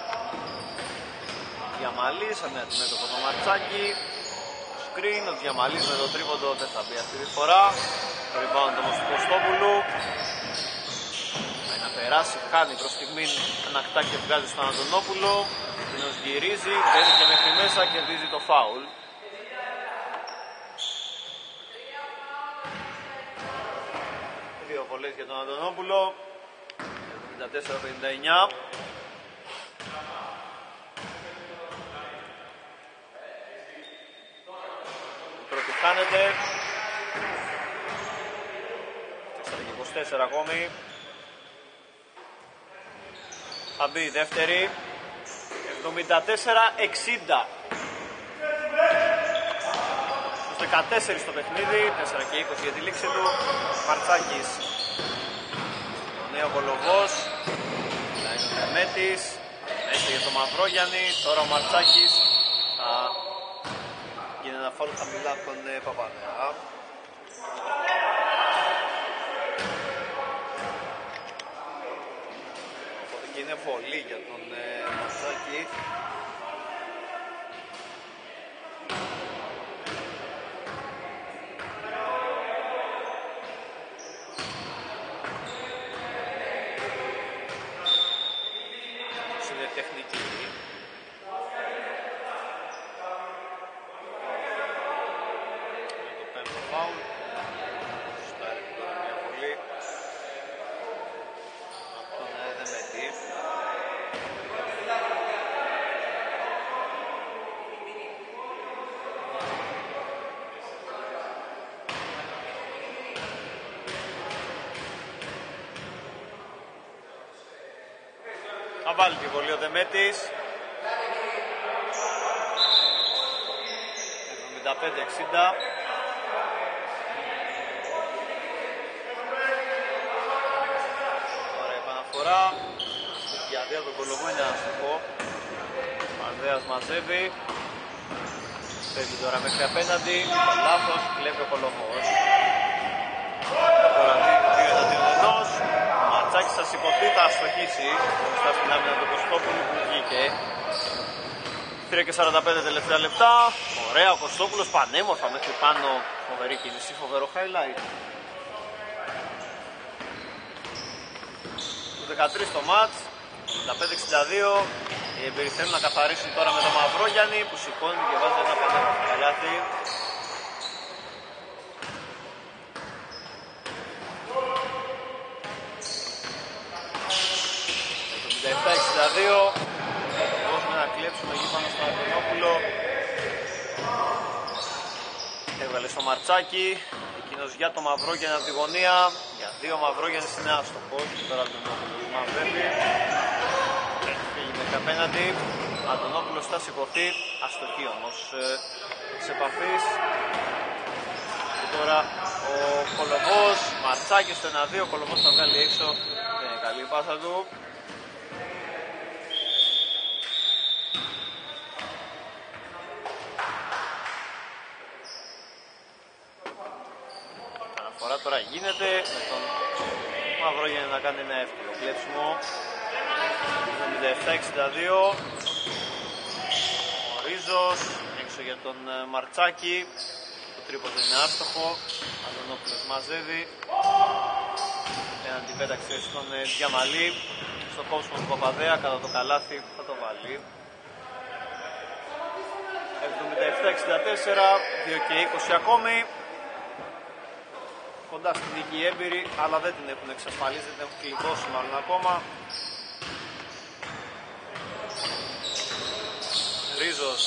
Speaker 1: Διαμαλής, αν είναι το το Ματσάκι. Screen, ο Διαμαλής με το τρίποντο δεν θα μπει αυτή τη φορά. Το rebound όμως του Κωστόπουλου. Πάει να περάσει, κάνει προς στιγμή ανακτά και βγάζει στον Αντωνόπουλο. Εκείνος γυρίζει, μπαίνει και μέχρι μέσα, κερδίζει το φάουλ. Δύο βολές για τον Αντωνόπουλο. εβδομήντα τέσσερα πενήντα εννιά. Η πρώτη χάνεται. τέσσερα και είκοσι τέσσερα ακόμη. Θα μπει η δεύτερη. εβδομήντα τέσσερα εξήντα. Στους δεκατέσσερα στο παιχνίδι, τέσσερα και είκοσι για τη λήξη του. Μαρτσάκης. Ο νέο Κολοβός. Θα είναι ο Δεμέτης. Μέσα για το Μαυρόγιαννη. Τώρα ο Μαρτσάκης θα γίνει ένα φάουλ χαμηλά από τον Παπαδέα. Οπότε και είναι βολή για τον Μαρτσάκη. Είναι τεχνική. Το πέμπτο φάουλ. Στάρει τώρα μια βολή από τον Δεμέτη. Θα βάλει τη βολή ο Δεμέτης. εβδομήντα πέντε εξήντα. Τώρα επαναφορά. Για δύο τον Κολοβό είναι αστοχό. Μανδέας μαζεύει. Φεύγει τώρα μέχρι απέναντι. Το λάθος, κλέβει ο Κολοβός. Τώρα δύο εναντίον ενός. Ο Μαρτσάκης θα σηκωθεί, θα αστοχίσει. Μπροστά στην άμυνα του Κωστόπουλου που βγήκε. τρία και σαράντα πέντε τελευταία λεπτά. Ωραία ο Κωστόπουλος, πανέμορφα μέχρι πάνω. Φοβερή κίνηση, φοβερό highlight. Το δεκατρία το μάτς. εβδομήντα πέντε εξήντα δύο. Οι εμπειροί θέλουν να καθαρίσουν τώρα με τον Μαυρόγιαννη που σηκώνει και βάζει ένα πανέμορφο καλάθι. εβδομήντα επτά εξήντα δύο. Μπορούμε να κλέψουμε εκεί πάνω στον Αντωνόπουλο. Έβγαλε στο Μαρτσάκι. Εκείνος για το Μαυρόγιαννη από τη γωνία. Για δύο Μαυρόγιαννης είναι άστοχος. Τώρα ο Αντωνόπουλος μαυρεύει. Φύγει μέχρι απέναντι. Αντωνόπουλος θα σηκωθεί. Αστοχή όμως της επαφής. Και τώρα ο Κολοβός. Μαρτσάκης στο ένα δύο. Ο Κολοβός θα βγάλει έξω. Δεν είναι καλή η πάσα του. Αναφορά τώρα γίνεται με τον Μαυρόγιαννη να κάνει ένα εύκολο κλέψιμο. εβδομήντα επτά εξήντα δύο. Ο Ρίζος έξω για τον Μαρτσάκη. Το τρίποντο είναι άστοχο. Αντωνόπουλος μαζεύει. Έναν την πέταξε στον Διαμαλή. Στο κόψιμο του Παπαδέα κατά το καλάθι θα το βάλει. εβδομήντα επτά εξήντα τέσσερα. δύο και είκοσι ακόμη. Κοντά στη δική έμπειρη, αλλά δεν την έχουν εξασφαλίσει, δεν την έχουν κλειδώσει μάλλον ακόμα. Ρίζος.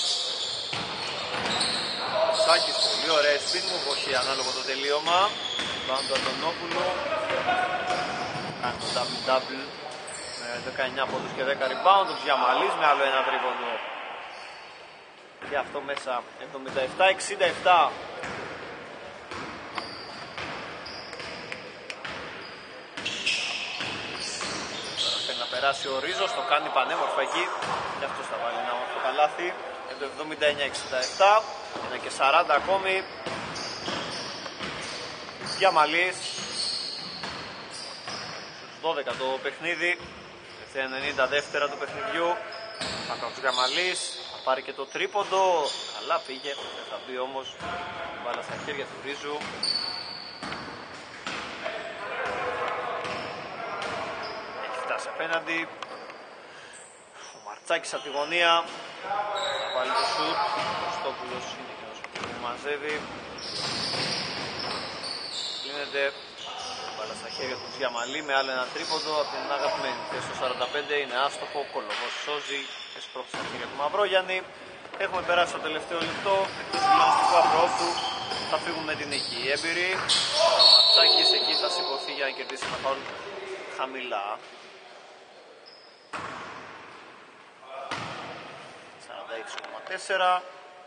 Speaker 1: Σάκης, πολύ ωραία σπίτι μου, όχι ανάλογο το τελείωμα. Πάνω του Αντωνόπουλου. Κάνει το double-double με δεκαεννιά πόντους και δέκα rebound. Ο Διαμαλής με άλλο ένα τρίποντο. Και αυτό μέσα εβδομήντα επτά εξήντα επτά. Περάσει ο Ρίζος, το κάνει πανέμορφα εκεί και αυτός θα βάλει ένα όμορφο καλάθι. Και το εβδομήντα εννιά εξήντα επτά, ένα και σαράντα ακόμη. Διαμαλής στους δώδεκα το παιχνίδι, τελευταία ενενήντα δεύτερα του παιχνιδιού. Μακρός Διαμαλής θα πάρει και το τρίποντο, καλά πήγε, δεν θα μπει όμως, μπάλα στα χέρια του Ρίζου. Απέναντι ο Μαρτσάκης από τη γωνία θα βάλει το σουτ. Ο Στόπουλος είναι εκείνος που μαζεύει. Κλείνεται μπάλα στα χέρια του Διαμαλή με άλλο ένα τρίποντο από την αγαπημένη θέση. Το σαράντα πέντε είναι άστοχο. Ο Κολοβός σώζει και σπρώχνει στα χέρια του Μαυρόγιαννη. Έχουμε περάσει το τελευταίο λεπτό. Εκτός του λανιστικού απρόπτου θα φύγουν με την νίκη. Οι έμπειροι Μαρτσάκης, εκεί θα σηκωθεί για να κερδίσει ένα φάουλ χαμηλά. σαράντα έξι κόμμα τέσσερα.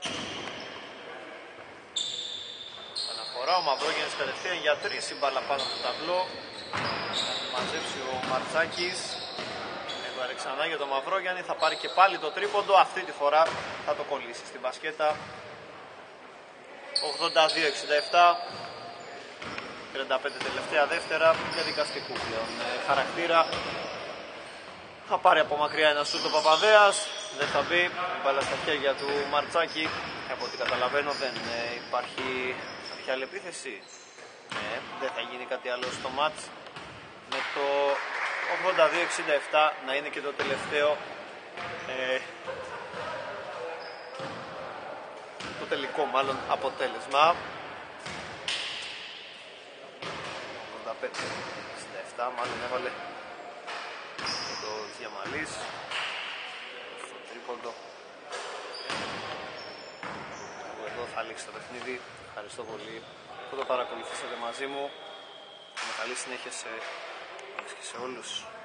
Speaker 1: Αναφορά, ο Μαυρόγιαννης κατευθείαν για τρεις, η μπάλα πάνω από το ταμπλό. Θα τη μαζέψει ο Μαρτσάκης. Έβαλε ξανά για τον Μαυρόγιαννη, θα πάρει και πάλι το τρίποντο. Αυτή τη φορά θα το κολλήσει στην μπασκέτα. ογδόντα δύο εξήντα επτά. τριάντα πέντε τελευταία δεύτερα, διαδικαστικού πλέον ε, χαρακτήρα. Θα πάρει από μακριά ένα σούτ ο Παπαδέας, δεν θα μπει, μπάλα στα χέρια του Μαρτσάκη. Από ό,τι καταλαβαίνω δεν ε, υπάρχει κάποια άλλη επίθεση. Ε, δεν θα γίνει κάτι άλλο στο μάτς. Με το ογδόντα δύο εξήντα επτά να είναι και το τελευταίο ε, το τελικό μάλλον αποτέλεσμα. ογδόντα πέντε εξήντα επτά μάλλον έβαλε το Διαμαλής στο τρίποντο. Εδώ θα λήξει το παιχνίδι. Ευχαριστώ πολύ που το παρακολουθήσατε μαζί μου. Με καλή συνέχεια σε, σε όλους.